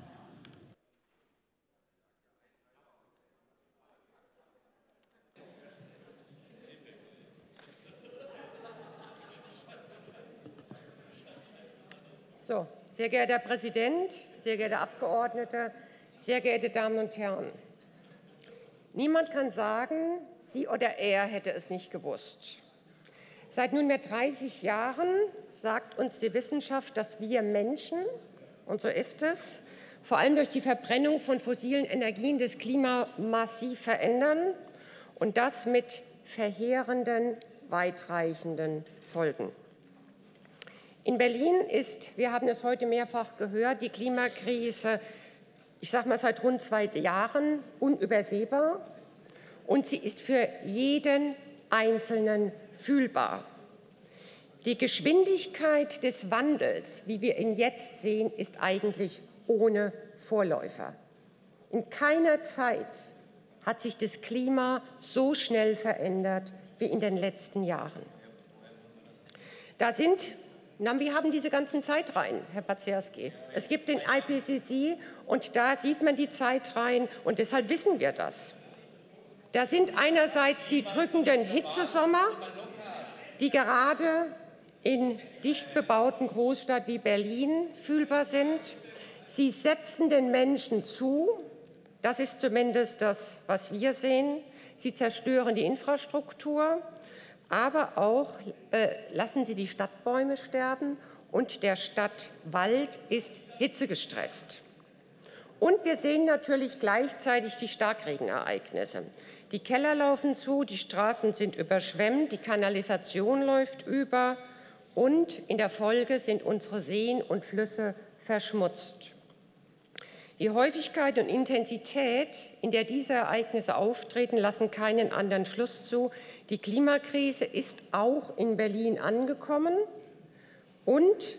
So, sehr geehrter Herr Präsident, sehr geehrte Abgeordnete, sehr geehrte Damen und Herren! Niemand kann sagen, sie oder er hätte es nicht gewusst. Seit nunmehr dreißig Jahren sagt uns die Wissenschaft, dass wir Menschen, und so ist es, vor allem durch die Verbrennung von fossilen Energien das Klima massiv verändern und das mit verheerenden, weitreichenden Folgen. In Berlin ist, wir haben es heute mehrfach gehört, die Klimakrise, ich sage mal seit rund zwei Jahren, unübersehbar und sie ist für jeden Einzelnen fühlbar. Die Geschwindigkeit des Wandels, wie wir ihn jetzt sehen, ist eigentlich ohne Vorläufer. In keiner Zeit hat sich das Klima so schnell verändert wie in den letzten Jahren. Da sind Na, wir haben diese ganzen Zeitreihen, Herr Pazierski. Es gibt den I P C C und da sieht man die Zeitreihen und deshalb wissen wir das. Da sind einerseits die drückenden Hitzesommer, die gerade in dicht bebauten Großstädten wie Berlin fühlbar sind. Sie setzen den Menschen zu. Das ist zumindest das, was wir sehen. Sie zerstören die Infrastruktur. Aber auch äh, lassen Sie die Stadtbäume sterben und der Stadtwald ist hitzegestresst. Und wir sehen natürlich gleichzeitig die Starkregenereignisse. Die Keller laufen zu, die Straßen sind überschwemmt, die Kanalisation läuft über und in der Folge sind unsere Seen und Flüsse verschmutzt. Die Häufigkeit und Intensität, in der diese Ereignisse auftreten, lassen keinen anderen Schluss zu. Die Klimakrise ist auch in Berlin angekommen und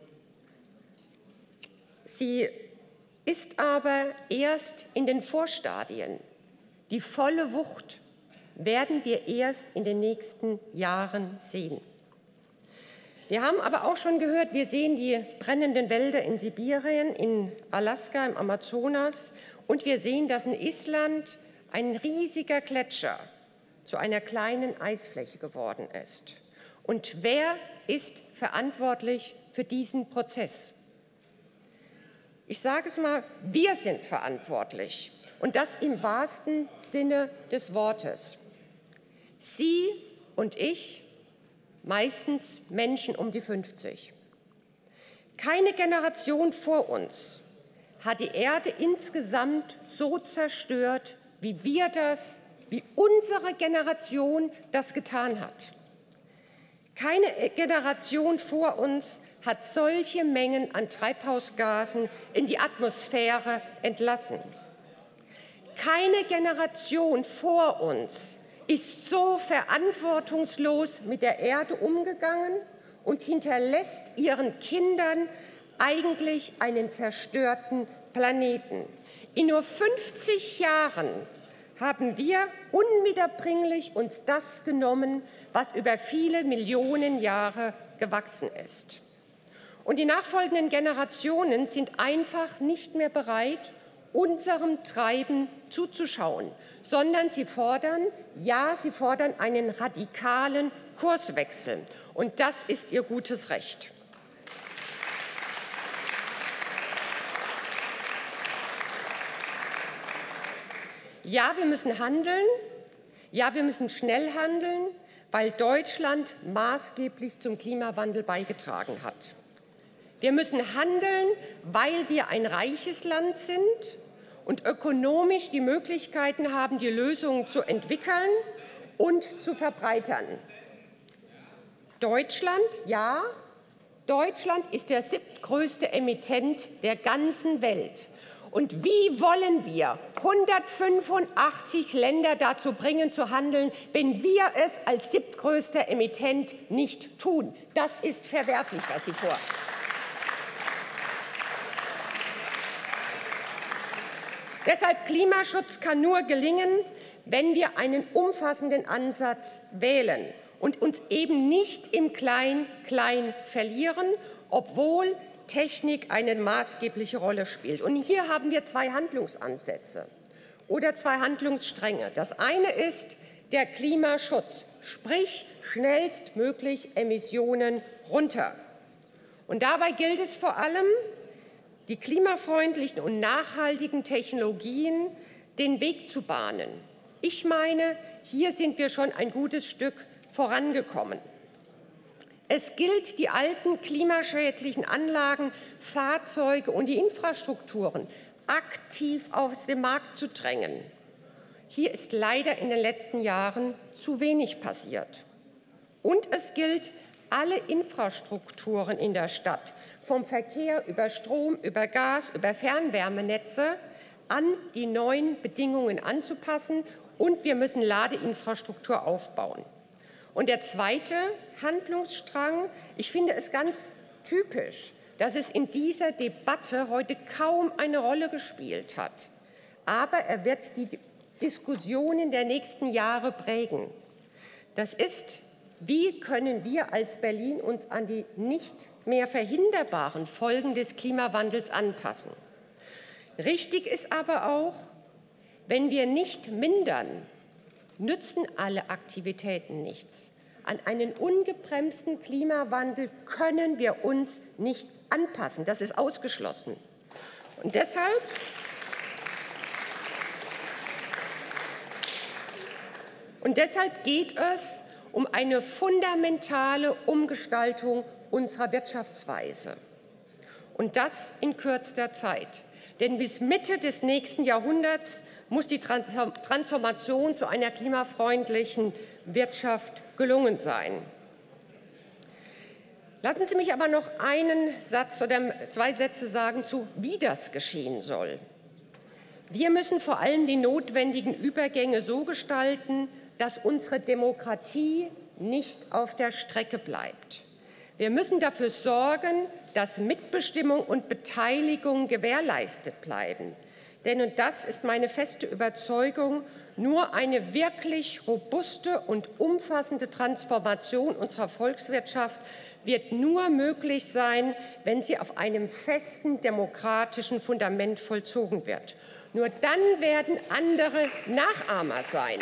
sie ist aber erst in den Vorstadien. Die volle Wucht werden wir erst in den nächsten Jahren sehen. Wir haben aber auch schon gehört, wir sehen die brennenden Wälder in Sibirien, in Alaska, im Amazonas und wir sehen, dass in Island ein riesiger Gletscher zu einer kleinen Eisfläche geworden ist. Und wer ist verantwortlich für diesen Prozess? Ich sage es mal, wir sind verantwortlich und das im wahrsten Sinne des Wortes. Sie und ich, meistens Menschen um die fünfzig. Keine Generation vor uns hat die Erde insgesamt so zerstört, wie wir das, wie unsere Generation das getan hat. Keine Generation vor uns hat solche Mengen an Treibhausgasen in die Atmosphäre entlassen. Keine Generation vor uns ist so verantwortungslos mit der Erde umgegangen und hinterlässt ihren Kindern eigentlich einen zerstörten Planeten. In nur fünfzig Jahren haben wir unwiederbringlich uns das genommen, was über viele Millionen Jahre gewachsen ist. Und die nachfolgenden Generationen sind einfach nicht mehr bereit, unserem Treiben zuzuschauen, sondern sie fordern, ja, sie fordern einen radikalen Kurswechsel. Und das ist ihr gutes Recht. Ja, wir müssen handeln. Ja, wir müssen schnell handeln, weil Deutschland maßgeblich zum Klimawandel beigetragen hat. Wir müssen handeln, weil wir ein reiches Land sind und ökonomisch die Möglichkeiten haben, die Lösungen zu entwickeln und zu verbreitern. Deutschland, ja, Deutschland ist der siebtgrößte Emittent der ganzen Welt. Und wie wollen wir hundertfünfundachtzig Länder dazu bringen, zu handeln, wenn wir es als siebtgrößter Emittent nicht tun? Das ist verwerflich, was Sie vorhaben. Deshalb Klimaschutz kann nur gelingen, wenn wir einen umfassenden Ansatz wählen und uns eben nicht im Klein-Klein verlieren, obwohl Technik eine maßgebliche Rolle spielt. Und hier haben wir zwei Handlungsansätze oder zwei Handlungsstränge. Das eine ist der Klimaschutz, sprich schnellstmöglich Emissionen runter. Und dabei gilt es vor allem, die klimafreundlichen und nachhaltigen Technologien den Weg zu bahnen. Ich meine, hier sind wir schon ein gutes Stück vorangekommen. Es gilt, die alten klimaschädlichen Anlagen, Fahrzeuge und die Infrastrukturen aktiv aus dem Markt zu drängen. Hier ist leider in den letzten Jahren zu wenig passiert. Und es gilt, alle Infrastrukturen in der Stadt, vom Verkehr über Strom, über Gas, über Fernwärmenetze, an die neuen Bedingungen anzupassen. Und wir müssen Ladeinfrastruktur aufbauen. Und der zweite Handlungsstrang, ich finde es ganz typisch, dass es in dieser Debatte heute kaum eine Rolle gespielt hat. Aber er wird die Diskussionen der nächsten Jahre prägen. Das ist, wie können wir als Berlin uns an die nicht mehr verhinderbaren Folgen des Klimawandels anpassen? Richtig ist aber auch, wenn wir nicht mindern, nützen alle Aktivitäten nichts. An einen ungebremsten Klimawandel können wir uns nicht anpassen. Das ist ausgeschlossen. Und deshalb Und deshalb geht es um eine fundamentale Umgestaltung unserer Wirtschaftsweise. Und das in kürzester Zeit. Denn bis Mitte des nächsten Jahrhunderts muss die Transformation zu einer klimafreundlichen Wirtschaft gelungen sein. Lassen Sie mich aber noch einen Satz oder zwei Sätze sagen zu, wie das geschehen soll. Wir müssen vor allem die notwendigen Übergänge so gestalten, dass unsere Demokratie nicht auf der Strecke bleibt. Wir müssen dafür sorgen, dass Mitbestimmung und Beteiligung gewährleistet bleiben. Denn, und das ist meine feste Überzeugung, nur eine wirklich robuste und umfassende Transformation unserer Volkswirtschaft wird nur möglich sein, wenn sie auf einem festen demokratischen Fundament vollzogen wird. Nur dann werden andere Nachahmer sein.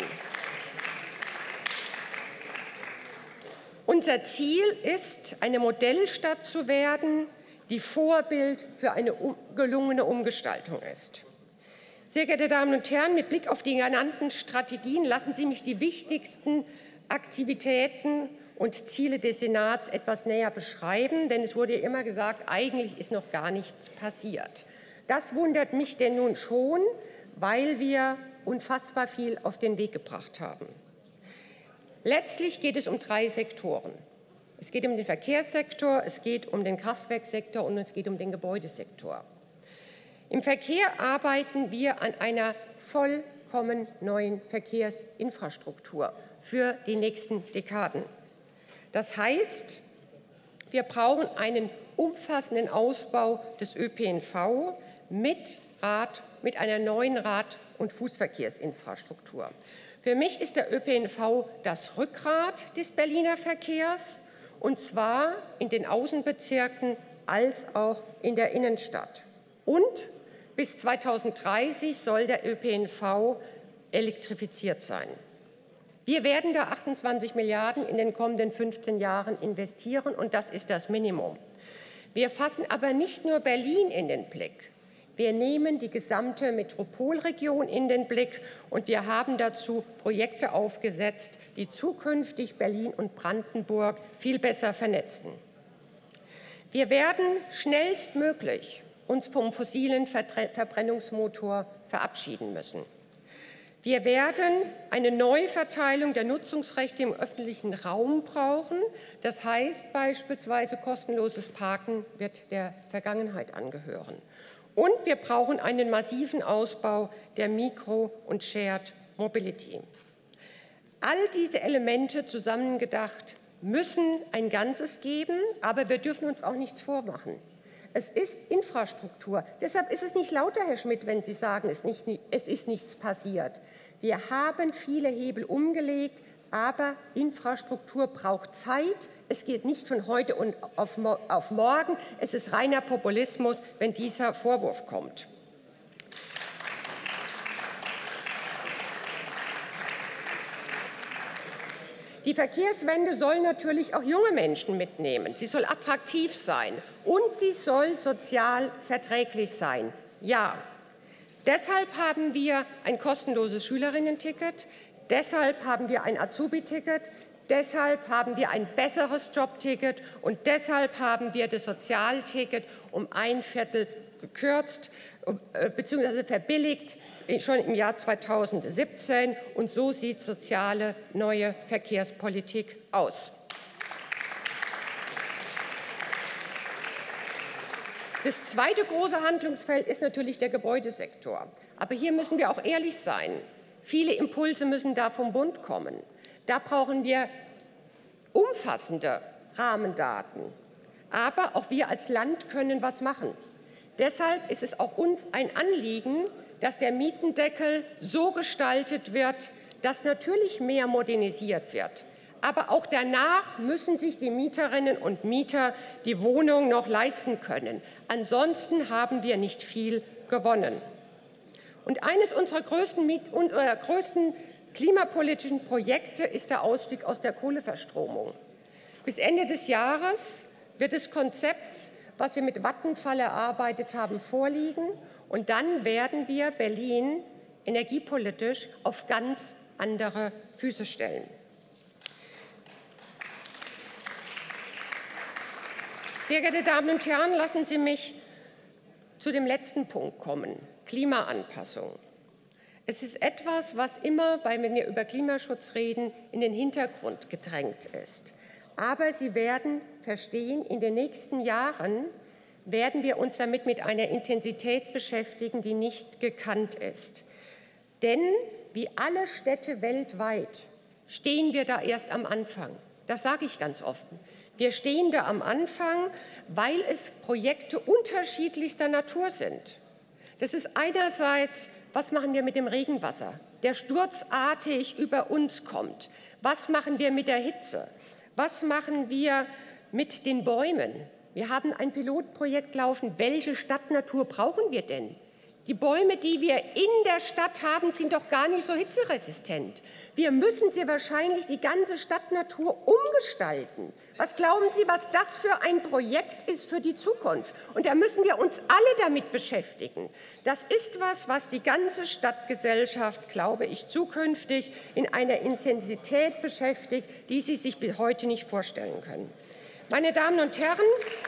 Unser Ziel ist, eine Modellstadt zu werden, die Vorbild für eine gelungene Umgestaltung ist. Sehr geehrte Damen und Herren, mit Blick auf die genannten Strategien lassen Sie mich die wichtigsten Aktivitäten und Ziele des Senats etwas näher beschreiben, denn es wurde ja immer gesagt, eigentlich ist noch gar nichts passiert. Das wundert mich denn nun schon, weil wir unfassbar viel auf den Weg gebracht haben. Letztlich geht es um drei Sektoren. Es geht um den Verkehrssektor, es geht um den Kraftwerkssektor und es geht um den Gebäudesektor. Im Verkehr arbeiten wir an einer vollkommen neuen Verkehrsinfrastruktur für die nächsten Dekaden. Das heißt, wir brauchen einen umfassenden Ausbau des Ö P N V mit Rad, mit einer neuen Rad- und Fußverkehrsinfrastruktur. Für mich ist der Ö P N V das Rückgrat des Berliner Verkehrs, und zwar in den Außenbezirken als auch in der Innenstadt. Und bis zweitausenddreißig soll der Ö P N V elektrifiziert sein. Wir werden da achtundzwanzig Milliarden in den kommenden fünfzehn Jahren investieren, und das ist das Minimum. Wir fassen aber nicht nur Berlin in den Blick. Wir nehmen die gesamte Metropolregion in den Blick, und wir haben dazu Projekte aufgesetzt, die zukünftig Berlin und Brandenburg viel besser vernetzen. Wir werden schnellstmöglich uns vom fossilen Verbrennungsmotor verabschieden müssen. Wir werden eine Neuverteilung der Nutzungsrechte im öffentlichen Raum brauchen. Das heißt beispielsweise, kostenloses Parken wird der Vergangenheit angehören. Und wir brauchen einen massiven Ausbau der Mikro- und Shared Mobility. All diese Elemente zusammengedacht müssen ein Ganzes geben, aber wir dürfen uns auch nichts vormachen. Es ist Infrastruktur. Deshalb ist es nicht lauter, Herr Schmidt, wenn Sie sagen, es, nicht, es ist nichts passiert. Wir haben viele Hebel umgelegt, aber Infrastruktur braucht Zeit. Es geht nicht von heute auf, auf morgen. Es ist reiner Populismus, wenn dieser Vorwurf kommt. Die Verkehrswende soll natürlich auch junge Menschen mitnehmen. Sie soll attraktiv sein und sie soll sozial verträglich sein. Ja, deshalb haben wir ein kostenloses Schülerinnenticket, deshalb haben wir ein Azubi-Ticket, deshalb haben wir ein besseres Jobticket und deshalb haben wir das Sozialticket um ein Viertel gekürzt bzw. verbilligt schon im Jahr zweitausendsiebzehn. Und so sieht soziale neue Verkehrspolitik aus. Das zweite große Handlungsfeld ist natürlich der Gebäudesektor. Aber hier müssen wir auch ehrlich sein. Viele Impulse müssen da vom Bund kommen. Da brauchen wir umfassende Rahmendaten. Aber auch wir als Land können was machen. Deshalb ist es auch uns ein Anliegen, dass der Mietendeckel so gestaltet wird, dass natürlich mehr modernisiert wird. Aber auch danach müssen sich die Mieterinnen und Mieter die Wohnung noch leisten können. Ansonsten haben wir nicht viel gewonnen. Und eines unserer größten, unserer größten klimapolitischen Projekte ist der Ausstieg aus der Kohleverstromung. Bis Ende des Jahres wird das Konzept, was wir mit Vattenfall erarbeitet haben, vorliegen. Und dann werden wir Berlin energiepolitisch auf ganz andere Füße stellen. Sehr geehrte Damen und Herren, lassen Sie mich zu dem letzten Punkt kommen, Klimaanpassung. Es ist etwas, was immer, wenn wir über Klimaschutz reden, in den Hintergrund gedrängt ist. Aber Sie werden verstehen, in den nächsten Jahren werden wir uns damit mit einer Intensität beschäftigen, die nicht gekannt ist. Denn wie alle Städte weltweit stehen wir da erst am Anfang. Das sage ich ganz offen. Wir stehen da am Anfang, weil es Projekte unterschiedlichster Natur sind. Das ist einerseits, was machen wir mit dem Regenwasser, der sturzartig über uns kommt? Was machen wir mit der Hitze? Was machen wir mit den Bäumen? Wir haben ein Pilotprojekt laufen. Welche Stadtnatur brauchen wir denn? Die Bäume, die wir in der Stadt haben, sind doch gar nicht so hitzeresistent. Wir müssen sie wahrscheinlich die ganze Stadtnatur umgestalten. Was glauben Sie, was das für ein Projekt ist für die Zukunft? Und da müssen wir uns alle damit beschäftigen. Das ist was, was die ganze Stadtgesellschaft, glaube ich, zukünftig in einer Intensität beschäftigt, die Sie sich bis heute nicht vorstellen können. Meine Damen und Herren,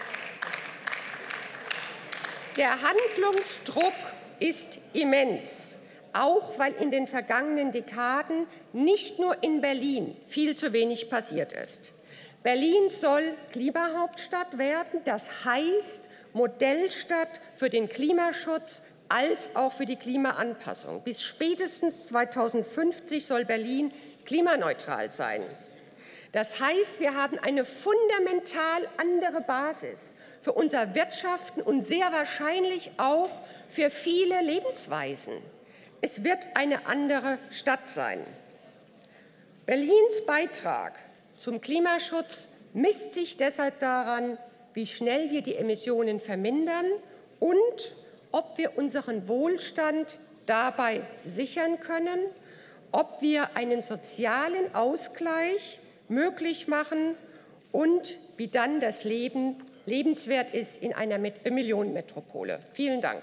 der Handlungsdruck ist immens, auch weil in den vergangenen Dekaden nicht nur in Berlin viel zu wenig passiert ist. Berlin soll Klimahauptstadt werden, das heißt Modellstadt für den Klimaschutz als auch für die Klimaanpassung. Bis spätestens zweitausendfünfzig soll Berlin klimaneutral sein. Das heißt, wir haben eine fundamental andere Basis für unser Wirtschaften und sehr wahrscheinlich auch für viele Lebensweisen. Es wird eine andere Stadt sein. Berlins Beitrag zum Klimaschutz misst sich deshalb daran, wie schnell wir die Emissionen vermindern und ob wir unseren Wohlstand dabei sichern können, ob wir einen sozialen Ausgleich möglich machen und wie dann das Leben lebenswert ist in einer Millionenmetropole. Vielen Dank.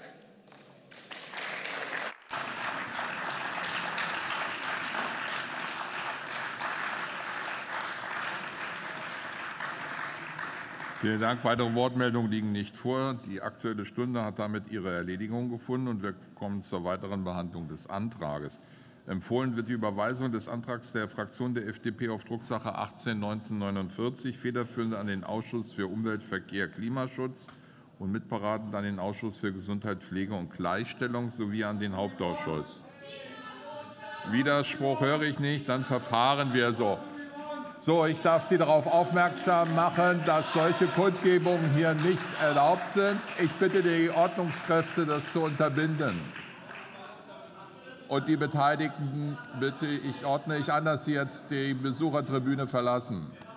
Vielen Dank. Weitere Wortmeldungen liegen nicht vor. Die Aktuelle Stunde hat damit ihre Erledigung gefunden, und wir kommen zur weiteren Behandlung des Antrages. Empfohlen wird die Überweisung des Antrags der Fraktion der F D P auf Drucksache achtzehn neunzehnhundertneunundvierzig, federführend an den Ausschuss für Umwelt, Verkehr, Klimaschutz und mitberatend an den Ausschuss für Gesundheit, Pflege und Gleichstellung sowie an den Hauptausschuss. Widerspruch höre ich nicht, dann verfahren wir so. So, ich darf Sie darauf aufmerksam machen, dass solche Kundgebungen hier nicht erlaubt sind. Ich bitte die Ordnungskräfte, das zu unterbinden. Und die Beteiligten bitte ich, ordne ich an, dass Sie jetzt die Besuchertribüne verlassen.